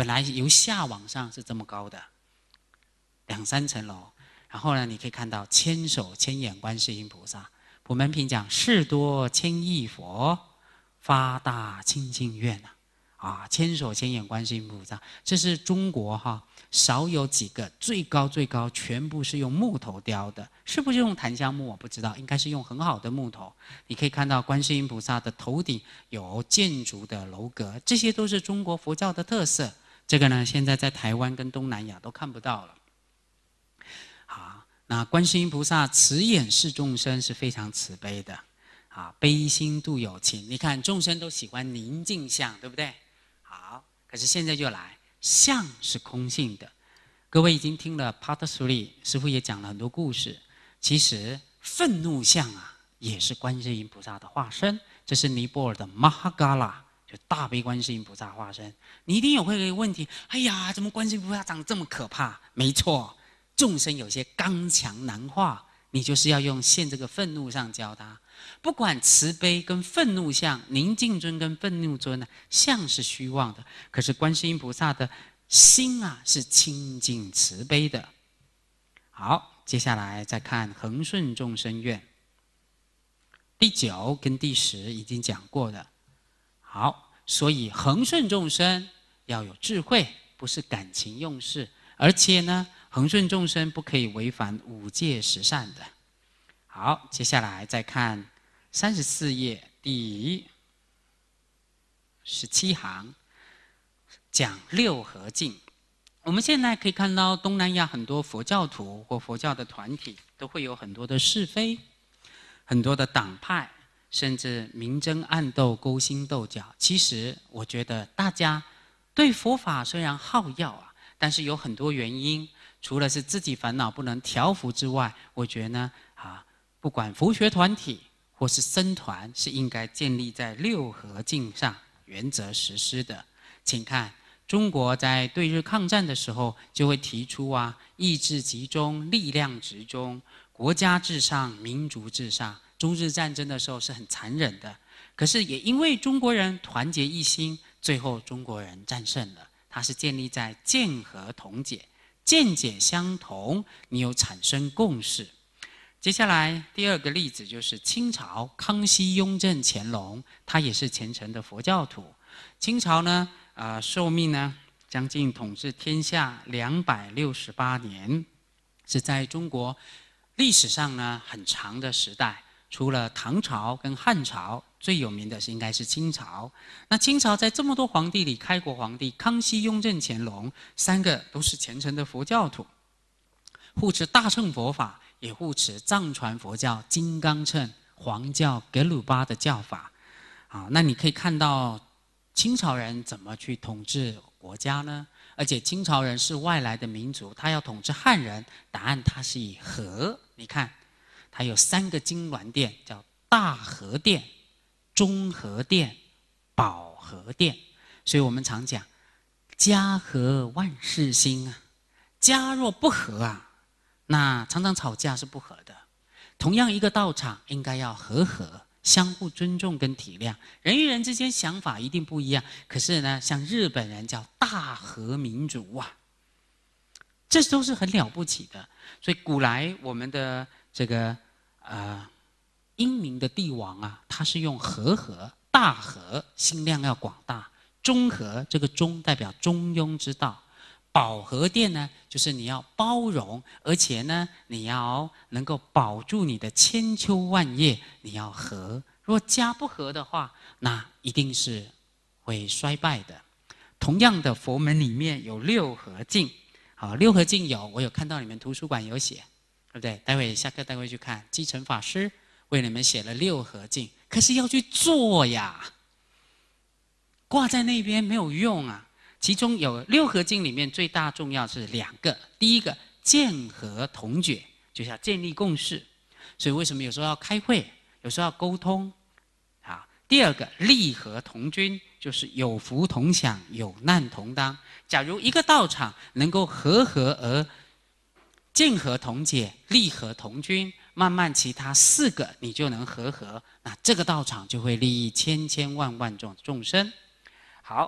本来由下往上是这么高的，两三层楼。然后呢，你可以看到千手千眼观世音菩萨。普门品讲，事多千亿佛，发大清净愿啊！啊，千手千眼观世音菩萨，这是中国哈少有几个最高最高，全部是用木头雕的，是不是用檀香木？我不知道，应该是用很好的木头。你可以看到观世音菩萨的头顶有建筑的楼阁，这些都是中国佛教的特色。这个呢，现在在台湾跟东南亚都看不到了。好，那观世音菩萨慈眼视众生是非常慈悲的，啊，悲心度有情。你看众生都喜欢宁静相，对不对？好，可是现在就来，相是空性的。各位已经听了 Part Three， 师父也讲了很多故事。其实愤怒相啊，也是观世音菩萨的化身。这是尼泊尔的 Mahagala， 就大悲观世音菩萨化身。你一定有会有一个问题，哎呀，怎么观世音菩萨长得这么可怕？没错。众生有些刚强难化，你就是要用现这个愤怒上教他。不管慈悲跟愤怒相，宁静尊跟愤怒尊呢，相是虚妄的，可是观世音菩萨的心啊是清净慈悲的。好，接下来再看恒顺众生愿。第九跟第十已经讲过的。好，所以恒顺众生要有智慧，不是感情用事，而且呢，恒顺众生不可以违反五戒十善的。好，接下来再看三十四页第十七行，讲六合敬。我们现在可以看到东南亚很多佛教徒或佛教的团体都会有很多的是非，很多的党派，甚至明争暗斗、勾心斗角。其实我觉得大家对佛法虽然好要啊，但是有很多原因，除了是自己烦恼不能调伏之外，我觉得呢，啊，不管佛学团体或是僧团，是应该建立在六合敬上原则实施的。请看，中国在对日抗战的时候，就会提出啊，意志集中，力量集中，国家至上，民族至上。中日战争的时候是很残忍的，可是也因为中国人团结一心，最后中国人战胜了。它是建立在见和同解，见解相同，你有产生共识。接下来第二个例子就是清朝康熙、雍正、乾隆，他也是虔诚的佛教徒。清朝呢，呃，寿命呢将近统治天下两百六十八年，是在中国历史上呢很长的时代。除了唐朝跟汉朝，最有名的是应该是清朝。那清朝在这么多皇帝里，开国皇帝康熙、雍正、乾隆三个都是虔诚的佛教徒，护持大乘佛法，也护持藏传佛教金刚乘、黄教、格鲁巴的教法。啊，那你可以看到清朝人怎么去统治国家呢？而且清朝人是外来的民族，他要统治汉人，答案他是以和。你看。它有三个金銮殿，叫大和殿、中和殿、保和殿。所以我们常讲，家和万事兴啊。家若不和啊，那常常吵架是不和的。同样一个道场，应该要和和，相互尊重跟体谅。人与人之间想法一定不一样，可是呢，像日本人叫大和民族啊，这都是很了不起的。所以古来我们的这个呃英明的帝王啊，他是用和合、大和，心量要广大；中和，这个中代表中庸之道；保和殿呢，就是你要包容，而且呢，你要能够保住你的千秋万业，你要和。如果家不和的话，那一定是会衰败的。同样的，佛门里面有六合敬。好，六合敬有，我有看到你们图书馆有写，对不对？待会下课带回去看，继承法师为你们写了六合敬，可是要去做呀，挂在那边没有用啊。其中有六合敬里面最大重要是两个，第一个见和同觉，就是要建立共识，所以为什么有时候要开会，有时候要沟通啊？第二个利和同均，就是有福同享，有难同当。假如一个道场能够和合而见和同解，利和同均，慢慢其他四个你就能和合，那这个道场就会利益千千万万众众生。好，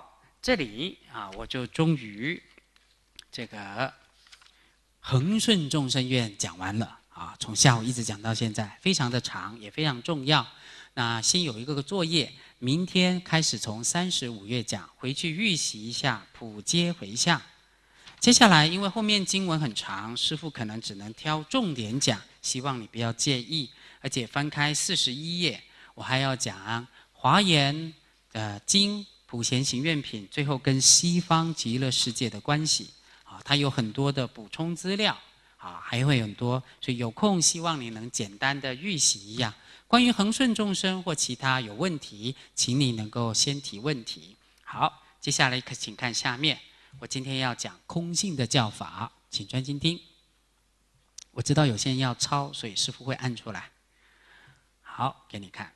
这里啊，我就终于这个恒顺众生愿讲完了啊，从下午一直讲到现在，非常的长，也非常重要。那先有一个作业，明天开始从三十五页讲，回去预习一下普皆回向。接下来，因为后面经文很长，师父可能只能挑重点讲，希望你不要介意。而且翻开四十一页，我还要讲华严的经普贤行愿品，最后跟西方极乐世界的关系。啊，它有很多的补充资料，啊，还会有很多，所以有空希望你能简单的预习一下。关于恒顺众生或其他有问题，请你能够先提问题。好，接下来请看下面，我今天要讲空性的教法，请专心听。我知道有些人要抄，所以师父会按出来。好，给你看。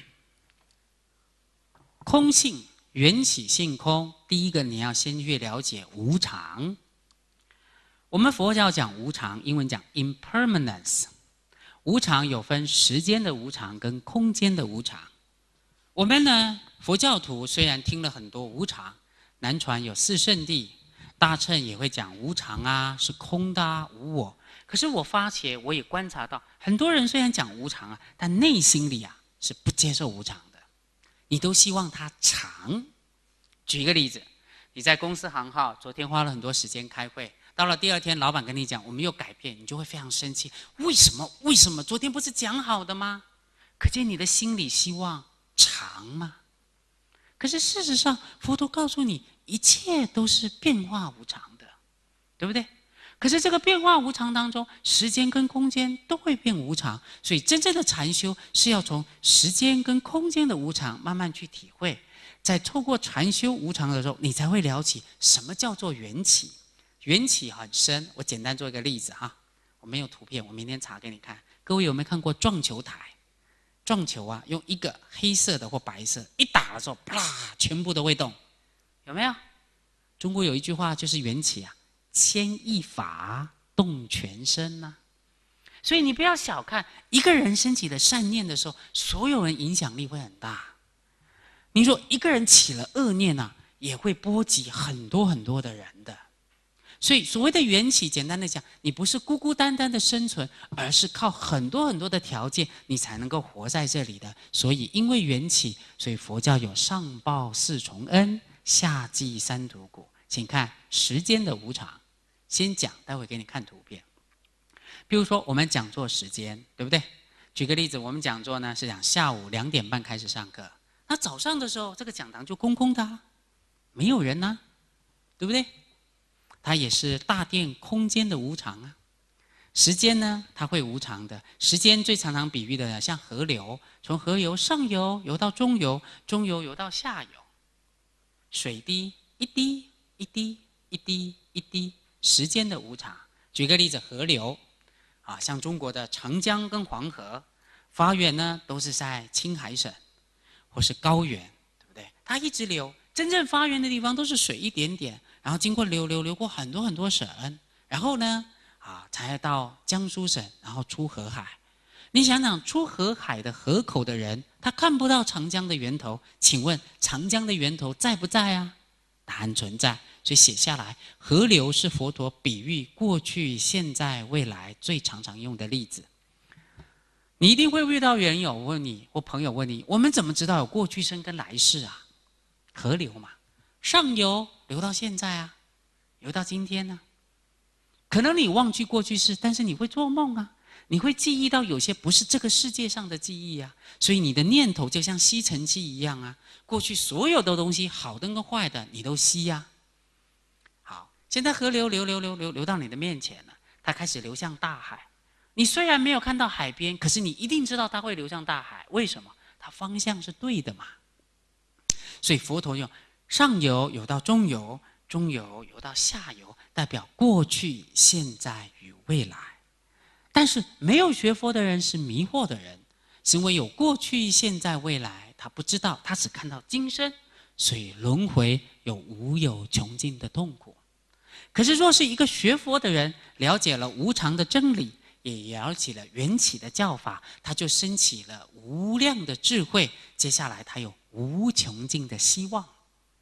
空性缘起性空，第一个你要先去了解无常。我们佛教讲无常，英文讲 impermanence。无常有分时间的无常跟空间的无常。我们呢，佛教徒虽然听了很多无常，南传有四圣谛，大乘也会讲无常啊，是空的啊，无我。可是我发觉，我也观察到，很多人虽然讲无常啊，但内心里啊是不接受无常的。你都希望它长。举一个例子，你在公司行号，昨天花了很多时间开会。到了第二天，老板跟你讲我们又改变，你就会非常生气。为什么？为什么？昨天不是讲好的吗？可见你的心里希望长吗？可是事实上，佛陀告诉你，一切都是变化无常的，对不对？可是这个变化无常当中，时间跟空间都会变无常，所以真正的禅修是要从时间跟空间的无常慢慢去体会，在透过禅修无常的时候，你才会了解什么叫做缘起。缘起很深，我简单做一个例子哈，我没有图片，我明天查给你看。各位有没有看过撞球台？撞球啊，用一个黑色的或白色一打的时候，啪，全部都会动，有没有？中国有一句话就是缘起啊，牵一发动全身呐、啊。所以你不要小看一个人升起的善念的时候，所有人影响力会很大。你说一个人起了恶念啊，也会波及很多很多的人的。所以所谓的缘起，简单的讲，你不是孤孤单单的生存，而是靠很多很多的条件，你才能够活在这里的。所以因为缘起，所以佛教有上报四重恩，下济三途苦。请看时间的无常，先讲，待会给你看图片。比如说我们讲座时间，对不对？举个例子，我们讲座呢是讲下午两点半开始上课，那早上的时候这个讲堂就空空的、啊，没有人啊，对不对？它也是大殿空间的无常啊。时间呢，它会无常的。时间最常常比喻的像河流，从河流上游游到中游，中游游到下游。水滴一滴一滴一滴一滴，时间的无常。举个例子，河流啊，像中国的长江跟黄河，发源呢都是在青海省或是高原，对不对？它一直流，真正发源的地方都是水一点点。然后经过流流流过很多很多省，然后呢，啊，才到江苏省，然后出河海。你想想，出河海的河口的人，他看不到长江的源头，请问长江的源头在不在啊？答案存在，所以写下来，河流是佛陀比喻过去、现在、未来最常常用的例子。你一定会遇到人友问你，或朋友问你，我们怎么知道有过去生跟来世啊？河流嘛。上游流到现在啊，流到今天呢、啊。可能你忘记过去式，但是你会做梦啊，你会记忆到有些不是这个世界上的记忆啊，所以你的念头就像吸尘器一样啊，过去所有的东西，好的跟坏的，你都吸啊。好，现在河流流流流流流到你的面前了，它开始流向大海。你虽然没有看到海边，可是你一定知道它会流向大海，为什么？它方向是对的嘛。所以佛陀用上游游到中游，中游游到下游，代表过去、现在与未来。但是没有学佛的人是迷惑的人，是因为有过去、现在、未来，他不知道，他只看到今生，所以轮回有无有穷尽的痛苦。可是若是一个学佛的人，了解了无常的真理，也了解了缘起的教法，他就升起了无量的智慧，接下来他有无穷尽的希望。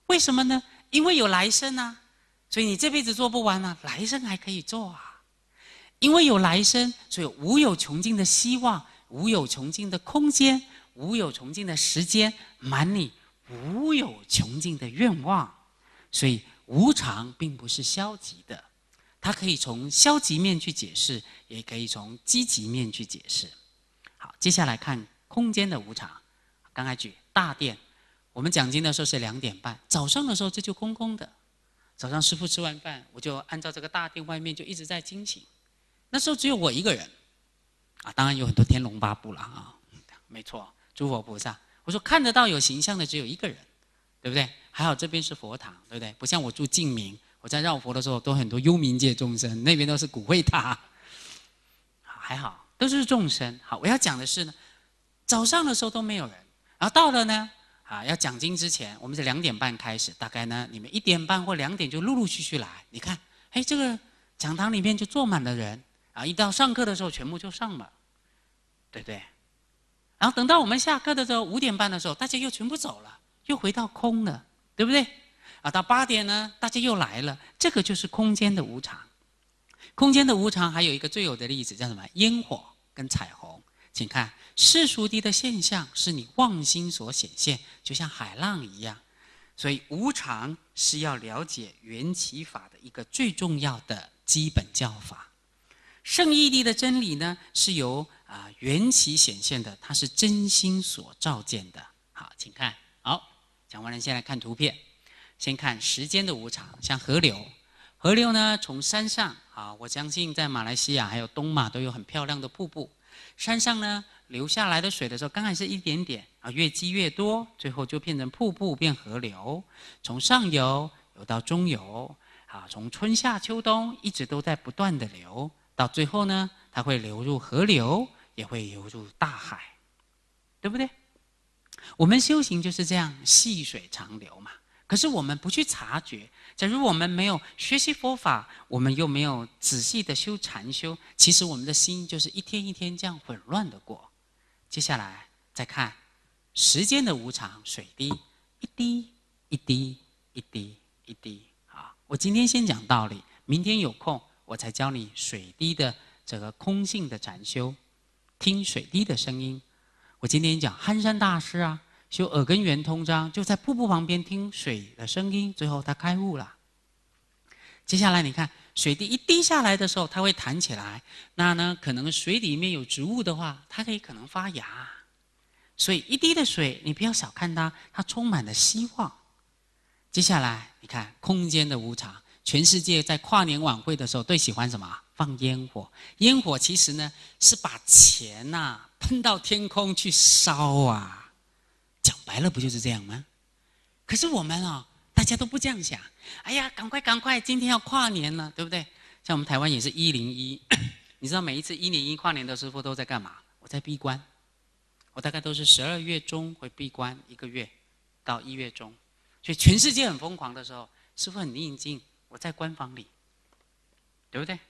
为什么呢？因为有来生啊，所以你这辈子做不完啊，来生还可以做啊。因为有来生，所以无有穷尽的希望，无有穷尽的空间，无有穷尽的时间，满你无有穷尽的愿望。所以无常并不是消极的，它可以从消极面去解释，也可以从积极面去解释。好，接下来看空间的无常。刚才举大殿，我们讲经的时候是两点半，早上的时候这就空空的。早上师父吃完饭，我就按照这个大殿外面就一直在惊醒。那时候只有我一个人，啊，当然有很多天龙八部了啊，没错，诸佛菩萨。我说看得到有形象的只有一个人，对不对？还好这边是佛堂，对不对？不像我住净明，我在绕佛的时候都很多幽冥界众生，那边都是骨灰塔，还好都是众生。好，我要讲的是呢，早上的时候都没有人，然后到了呢，啊，要讲经之前，我们是两点半开始，大概呢，你们一点半或两点就陆陆续续来。你看，哎，这个讲堂里面就坐满了人。啊，一到上课的时候，全部就上了，对不对？然后等到我们下课的时候，五点半的时候，大家又全部走了，又回到空了，对不对？啊，到八点呢，大家又来了，这个就是空间的无常。空间的无常还有一个最有的例子叫什么？烟火跟彩虹。请看，世俗谛的现象是你妄心所显现，就像海浪一样。所以无常是要了解缘起法的一个最重要的基本教法。圣义谛的真理呢，是由啊、呃、缘起显现的，它是真心所照见的。好，请看。好，讲完了，先来看图片。先看时间的无常，像河流，河流呢从山上啊，我相信在马来西亚还有东马都有很漂亮的瀑布。山上呢流下来的水的时候，刚开始一点点啊，越积越多，最后就变成瀑布，变河流。从上游游到中游，啊，从春夏秋冬一直都在不断的流。到最后呢，它会流入河流，也会流入大海，对不对？我们修行就是这样，细水长流嘛。可是我们不去察觉，假如我们没有学习佛法，我们又没有仔细的修禅修，其实我们的心就是一天一天这样混乱的过。接下来再看时间的无常，水滴一滴一滴一滴一滴。好，我今天先讲道理，明天有空我才教你水滴的这个空性的禅修，听水滴的声音。我今天讲憨山大师啊，修耳根圆通章，就在瀑布旁边听水的声音，最后他开悟了。接下来你看，水滴一滴下来的时候，它会弹起来。那呢，可能水里面有植物的话，它可以可能发芽。所以一滴的水，你不要小看它，它充满了希望。接下来你看空间的无常。全世界在跨年晚会的时候都喜欢什么？放烟火。烟火其实呢是把钱呐、啊、喷到天空去烧啊，讲白了不就是这样吗？可是我们啊、哦，大家都不这样想。哎呀，赶快赶快，今天要跨年了，对不对？像我们台湾也是一零一，你知道每一次一零一跨年的师父都在干嘛？我在闭关，我大概都是十二月中会闭关一个月，到一月中，所以全世界很疯狂的时候，师父很宁静。我在关房里，对不对？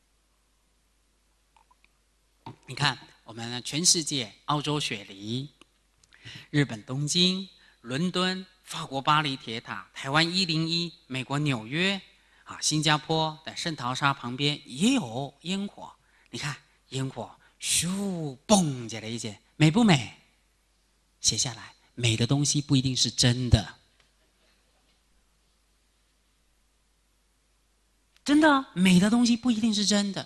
你看，我们全世界，澳洲雪梨、日本东京、伦敦、法国巴黎铁塔、台湾一零一、美国纽约，啊，新加坡的圣淘沙旁边也有烟火。你看，烟火咻蹦起来一些，美不美？写下来，美的东西不一定是真的。真的，美的东西不一定是真的，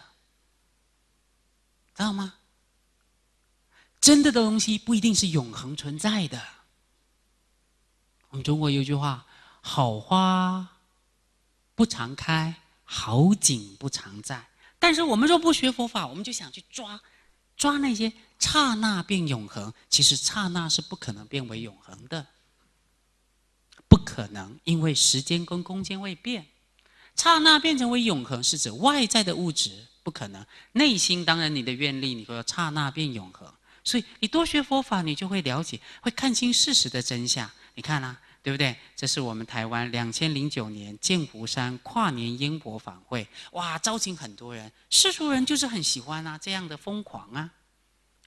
知道吗？真的的东西不一定是永恒存在的。我们中国有句话：“好花不常开，好景不常在。”但是我们若不学佛法，我们就想去抓抓那些刹那变永恒。其实刹那是不可能变为永恒的，不可能，因为时间跟空间会变。刹那变成为永恒，是指外在的物质不可能。内心当然你的愿力，你说刹那变永恒。所以你多学佛法，你就会了解，会看清事实的真相。你看啊，对不对？这是我们台湾两千零九年剑湖山跨年烟火法会，哇，招请很多人，世俗人就是很喜欢啊这样的疯狂啊。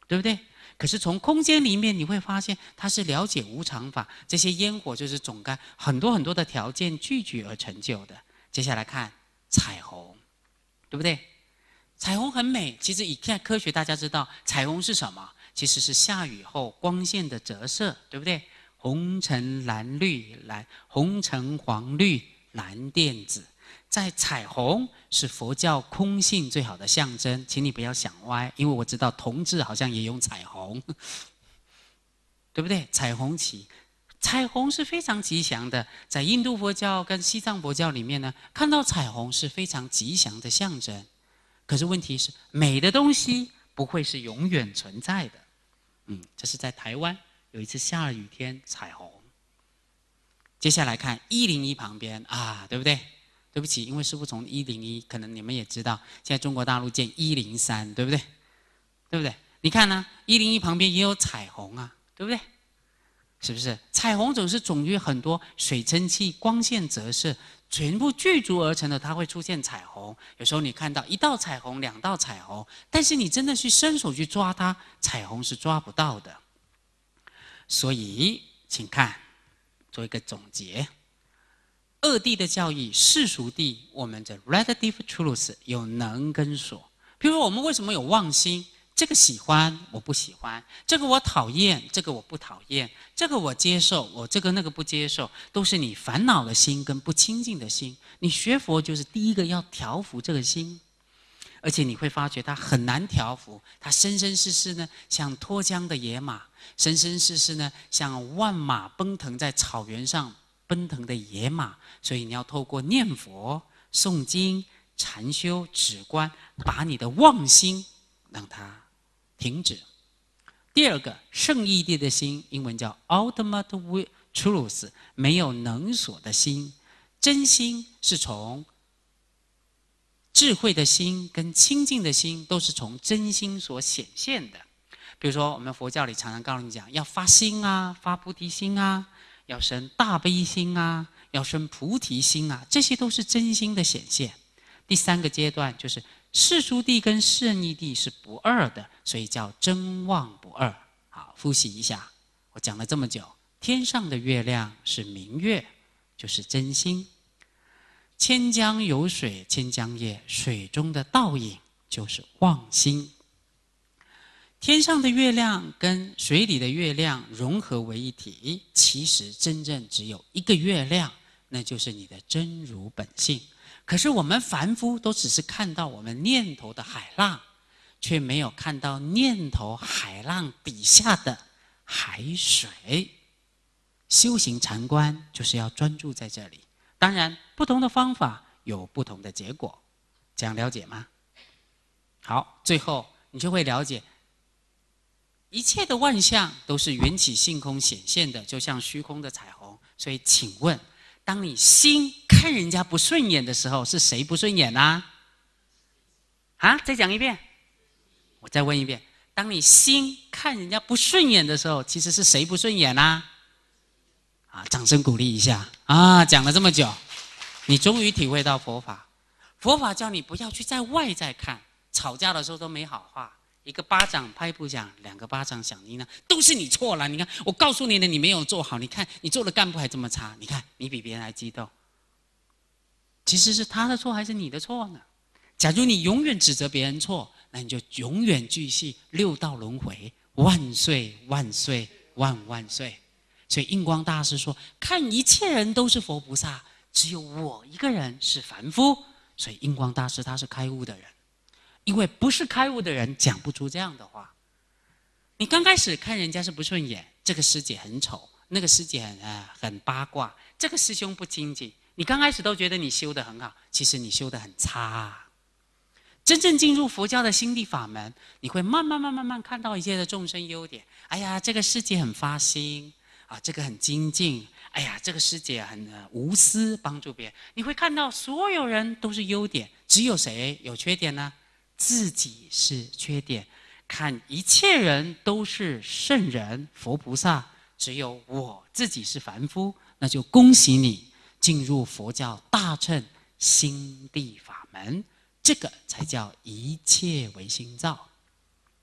对不对？可是从空间里面你会发现，它是了解无常法，这些烟火就是总干很多很多的条件聚聚而成就的。接下来看彩虹，对不对？彩虹很美，其实以看科学大家知道，彩虹是什么？其实是下雨后光线的折射，对不对？红橙蓝绿蓝，红橙黄绿蓝靛紫。在彩虹是佛教空性最好的象征，请你不要想歪，因为我知道同志好像也用彩虹，对不对？彩虹旗，彩虹是非常吉祥的，在印度佛教跟西藏佛教里面呢，看到彩虹是非常吉祥的象征。可是问题是，美的东西不会是永远存在的。嗯，这是在台湾有一次下了雨天，彩虹。接下来看一零一旁边啊，对不对？对不起，因为师父从一零一，可能你们也知道，现在中国大陆建一零三，对不对？对不对？你看呢、啊，一零一旁边也有彩虹啊，对不对？是不是？彩虹总是总于很多水蒸气、光线折射，全部聚足而成的，它会出现彩虹。有时候你看到一道彩虹、两道彩虹，但是你真的去伸手去抓它，彩虹是抓不到的。所以，请看，做一个总结。二谛的教义，世俗谛，我们的 relative truth 有能跟所。比如说，我们为什么有妄心？这个喜欢，我不喜欢；这个我讨厌，这个我不讨厌；这个我接受，我这个那个不接受，都是你烦恼的心跟不清净的心。你学佛就是第一个要调伏这个心，而且你会发觉它很难调伏，它生生世世呢，像脱缰的野马，生生世世呢，像万马奔腾在草原上奔腾的野马。所以你要透过念佛、诵经、禅修、止观，把你的妄心让它停止。第二个，圣义谛的心，英文叫 ultimate truth， 没有能所的心。真心是从智慧的心跟清净的心，都是从真心所显现的。比如说，我们佛教里常常告诉你讲，要发心啊，发菩提心啊，要生大悲心啊，要生菩提心啊，这些都是真心的显现。第三个阶段就是世俗谛跟圣义谛是不二的，所以叫真妄不二。好，复习一下，我讲了这么久，天上的月亮是明月，就是真心；千江有水千江夜，水中的倒影就是妄心。天上的月亮跟水里的月亮融合为一体，其实真正只有一个月亮，那就是你的真如本性。可是我们凡夫都只是看到我们念头的海浪，却没有看到念头海浪底下的海水。修行禅观就是要专注在这里，当然不同的方法有不同的结果，这样了解吗？好，最后你就会了解，一切的万象都是缘起性空显现的，就像虚空的彩虹。所以请问，当你心看人家不顺眼的时候，是谁不顺眼啊？啊，再讲一遍，我再问一遍，当你心看人家不顺眼的时候，其实是谁不顺眼啊？啊，掌声鼓励一下啊！讲了这么久，你终于体会到佛法。佛法叫你不要去在外在看，吵架的时候都没好话，一个巴掌拍不响，两个巴掌响叮当，都是你错了。你看，我告诉你的，你没有做好。你看，你做的干部还这么差。你看，你比别人还激动。其实是他的错还是你的错呢？假如你永远指责别人错，那你就永远继续六道轮回，万岁万岁万万岁。所以印光大师说，看一切人都是佛菩萨，只有我一个人是凡夫。所以印光大师他是开悟的人，因为不是开悟的人讲不出这样的话。你刚开始看人家是不顺眼，这个师姐很丑，那个师姐很、呃、很八卦，这个师兄不清净，你刚开始都觉得你修得很好，其实你修得很差。真正进入佛教的心地法门，你会慢慢慢慢慢看到一切的众生优点。哎呀，这个师姐很发心啊，这个很精进。哎呀，这个师姐很、呃、无私，帮助别人。你会看到所有人都是优点，只有谁有缺点呢？自己是缺点。看一切人都是圣人佛菩萨，只有我自己是凡夫，那就恭喜你进入佛教大乘心地法门，这个才叫一切唯心造。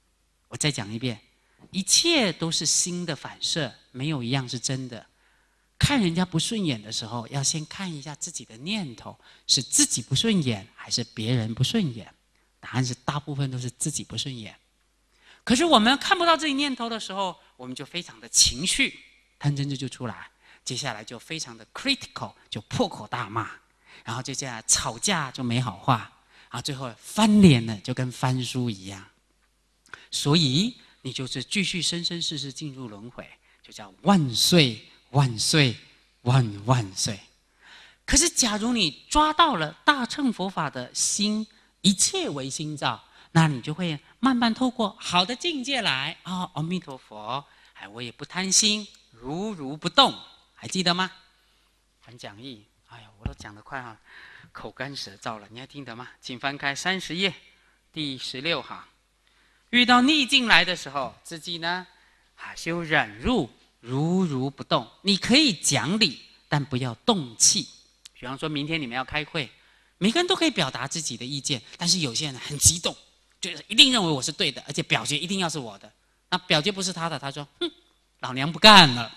我再讲一遍，一切都是心的反射，没有一样是真的。看人家不顺眼的时候，要先看一下自己的念头，是自己不顺眼，还是别人不顺眼？答案是大部分都是自己不顺眼。可是我们看不到自己念头的时候，我们就非常的情绪，贪嗔痴就出来，接下来就非常的 critical， 就破口大骂，然后接下来吵架就没好话，啊，最后翻脸了就跟翻书一样。所以你就是继续生生世世进入轮回，就叫万岁万岁万万岁。可是假如你抓到了大乘佛法的心，一切为心造，那你就会慢慢透过好的境界来啊、哦，阿弥陀佛，哎，我也不贪心，如如不动，还记得吗？翻讲义，哎呀，我都讲得快啊，口干舌燥了，你还听得吗？请翻开三十页，第十六行。遇到逆境来的时候，自己呢，啊，修忍辱，如如不动。你可以讲理，但不要动气。比方说明天你们要开会，每个人都可以表达自己的意见，但是有些人很激动，就是一定认为我是对的，而且表决一定要是我的。那表决不是他的，他说：“哼，老娘不干了。”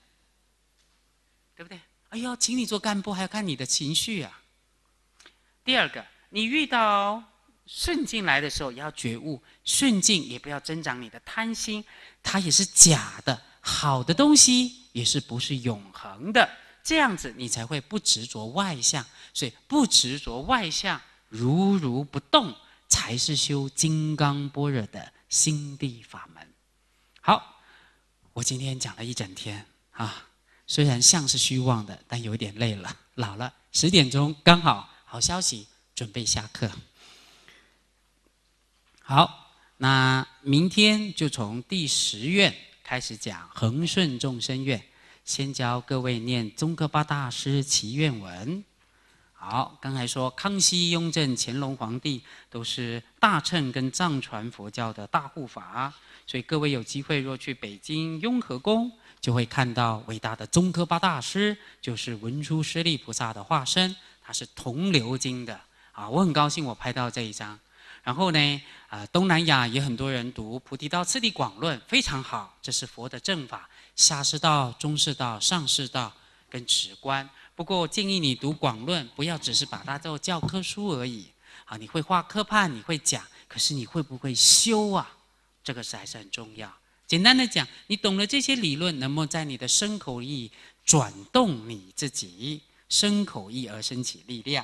对不对？哎呦，请你做干部还要看你的情绪啊。第二个，你遇到顺境来的时候，也要觉悟，顺境也不要增长你的贪心，它也是假的，好的东西也是不是永恒的。这样子你才会不执着外相，所以不执着外相，如如不动，才是修金刚般若的心地法门。好，我今天讲了一整天啊，虽然像是虚妄的，但有点累了，老了。十点钟刚好，好消息，准备下课。好，那明天就从第十愿开始讲恒顺众生愿。先教各位念宗喀巴大师祈愿文。好，刚才说康熙、雍正、乾隆皇帝都是大乘跟藏传佛教的大护法，所以各位有机会若去北京雍和宫，就会看到伟大的宗喀巴大师，就是文殊师利菩萨的化身，他是铜鎏金的啊，我很高兴我拍到这一张。然后呢，呃，东南亚也很多人读《菩提道次第广论》，非常好，这是佛的正法，下士道、中士道、上士道跟止观。不过建议你读广论，不要只是把它做教科书而已。啊，你会画科判，你会讲，可是你会不会修啊？这个是还是很重要。简单的讲，你懂了这些理论，能不能在你的身口意转动你自己，身口意而升起力量？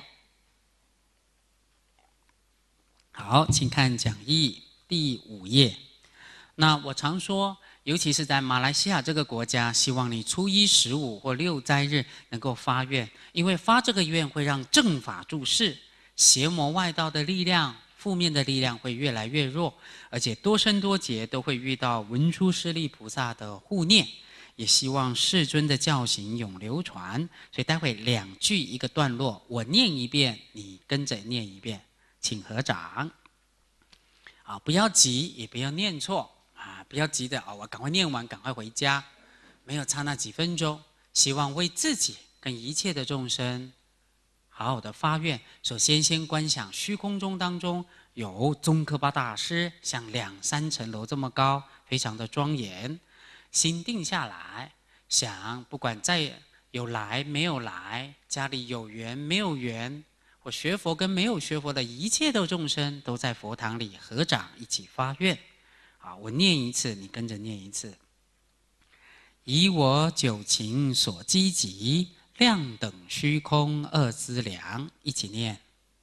好，请看讲义第五页。那我常说，尤其是在马来西亚这个国家，希望你初一、十五或六斋日能够发愿，因为发这个愿会让正法住世，邪魔外道的力量、负面的力量会越来越弱，而且多生多劫都会遇到文殊师利菩萨的护念。也希望世尊的教行永流传。所以待会两句一个段落，我念一遍，你跟着念一遍。请合掌。啊，不要急，也不要念错啊！不要急的啊，我赶快念完，赶快回家，没有差那几分钟。希望为自己跟一切的众生好好的发愿。首先，先观想虚空中当中有宗喀巴大师，像两三层楼这么高，非常的庄严。心定下来，想不管再有来没有来，家里有缘没有缘。我学佛跟没有学佛的一切的众生，都在佛堂里合掌一起发愿。好，我念一次，你跟着念一次。以我九情所积集，量等虚空二资粮，一起念。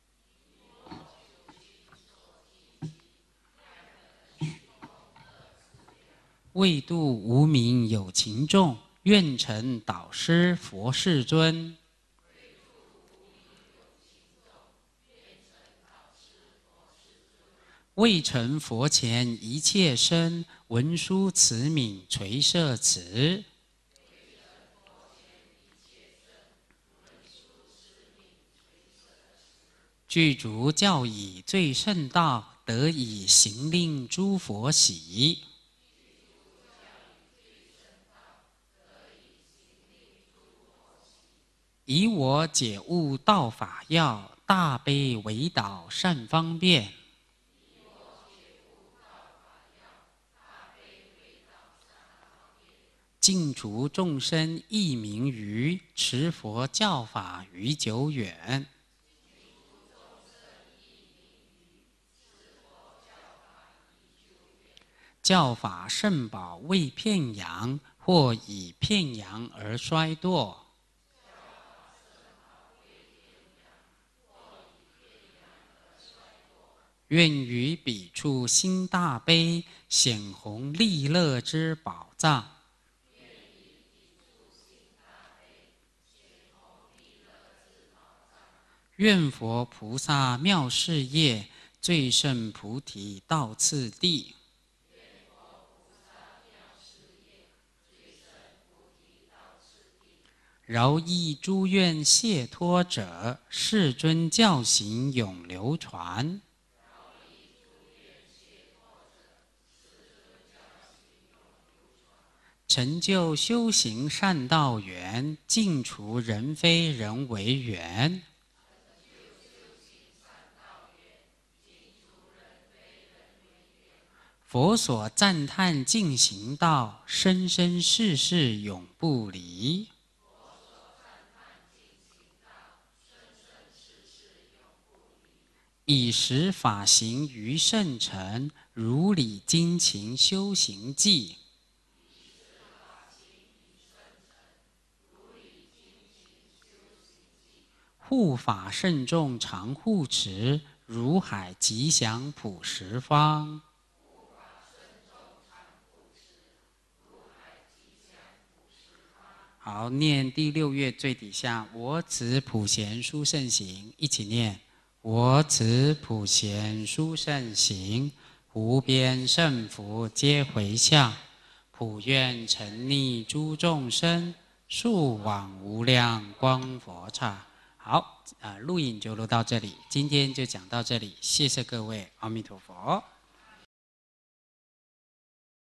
为度无名有情众，愿成导师佛世尊。未成佛前一切身，文殊慈悯垂摄持。具足教以最胜道，得以行令诸佛喜。以我解悟道法要，大悲为导善方便。 尽除众生益民于，持佛教法于久远。教法圣宝未片阳，或以片阳而衰堕。愿于彼处兴大悲，显弘利乐之宝藏。愿佛菩萨妙事业，最胜菩提道次第。饶益诸愿解脱者，世尊教行永流传。成就修行善道缘，尽除人非人为缘。佛所赞叹尽行道，生生世世永不离。以实法行于圣尘，如理精勤修行记。护法慎重常护持，如海吉祥普十方。好，念第六页最底下，我此普贤殊胜行，一起念。我此普贤殊胜行，无边胜福皆回向，普愿沉溺诸众生，速往无量光佛刹。好，呃，录影就录到这里，今天就讲到这里，谢谢各位，阿弥陀佛。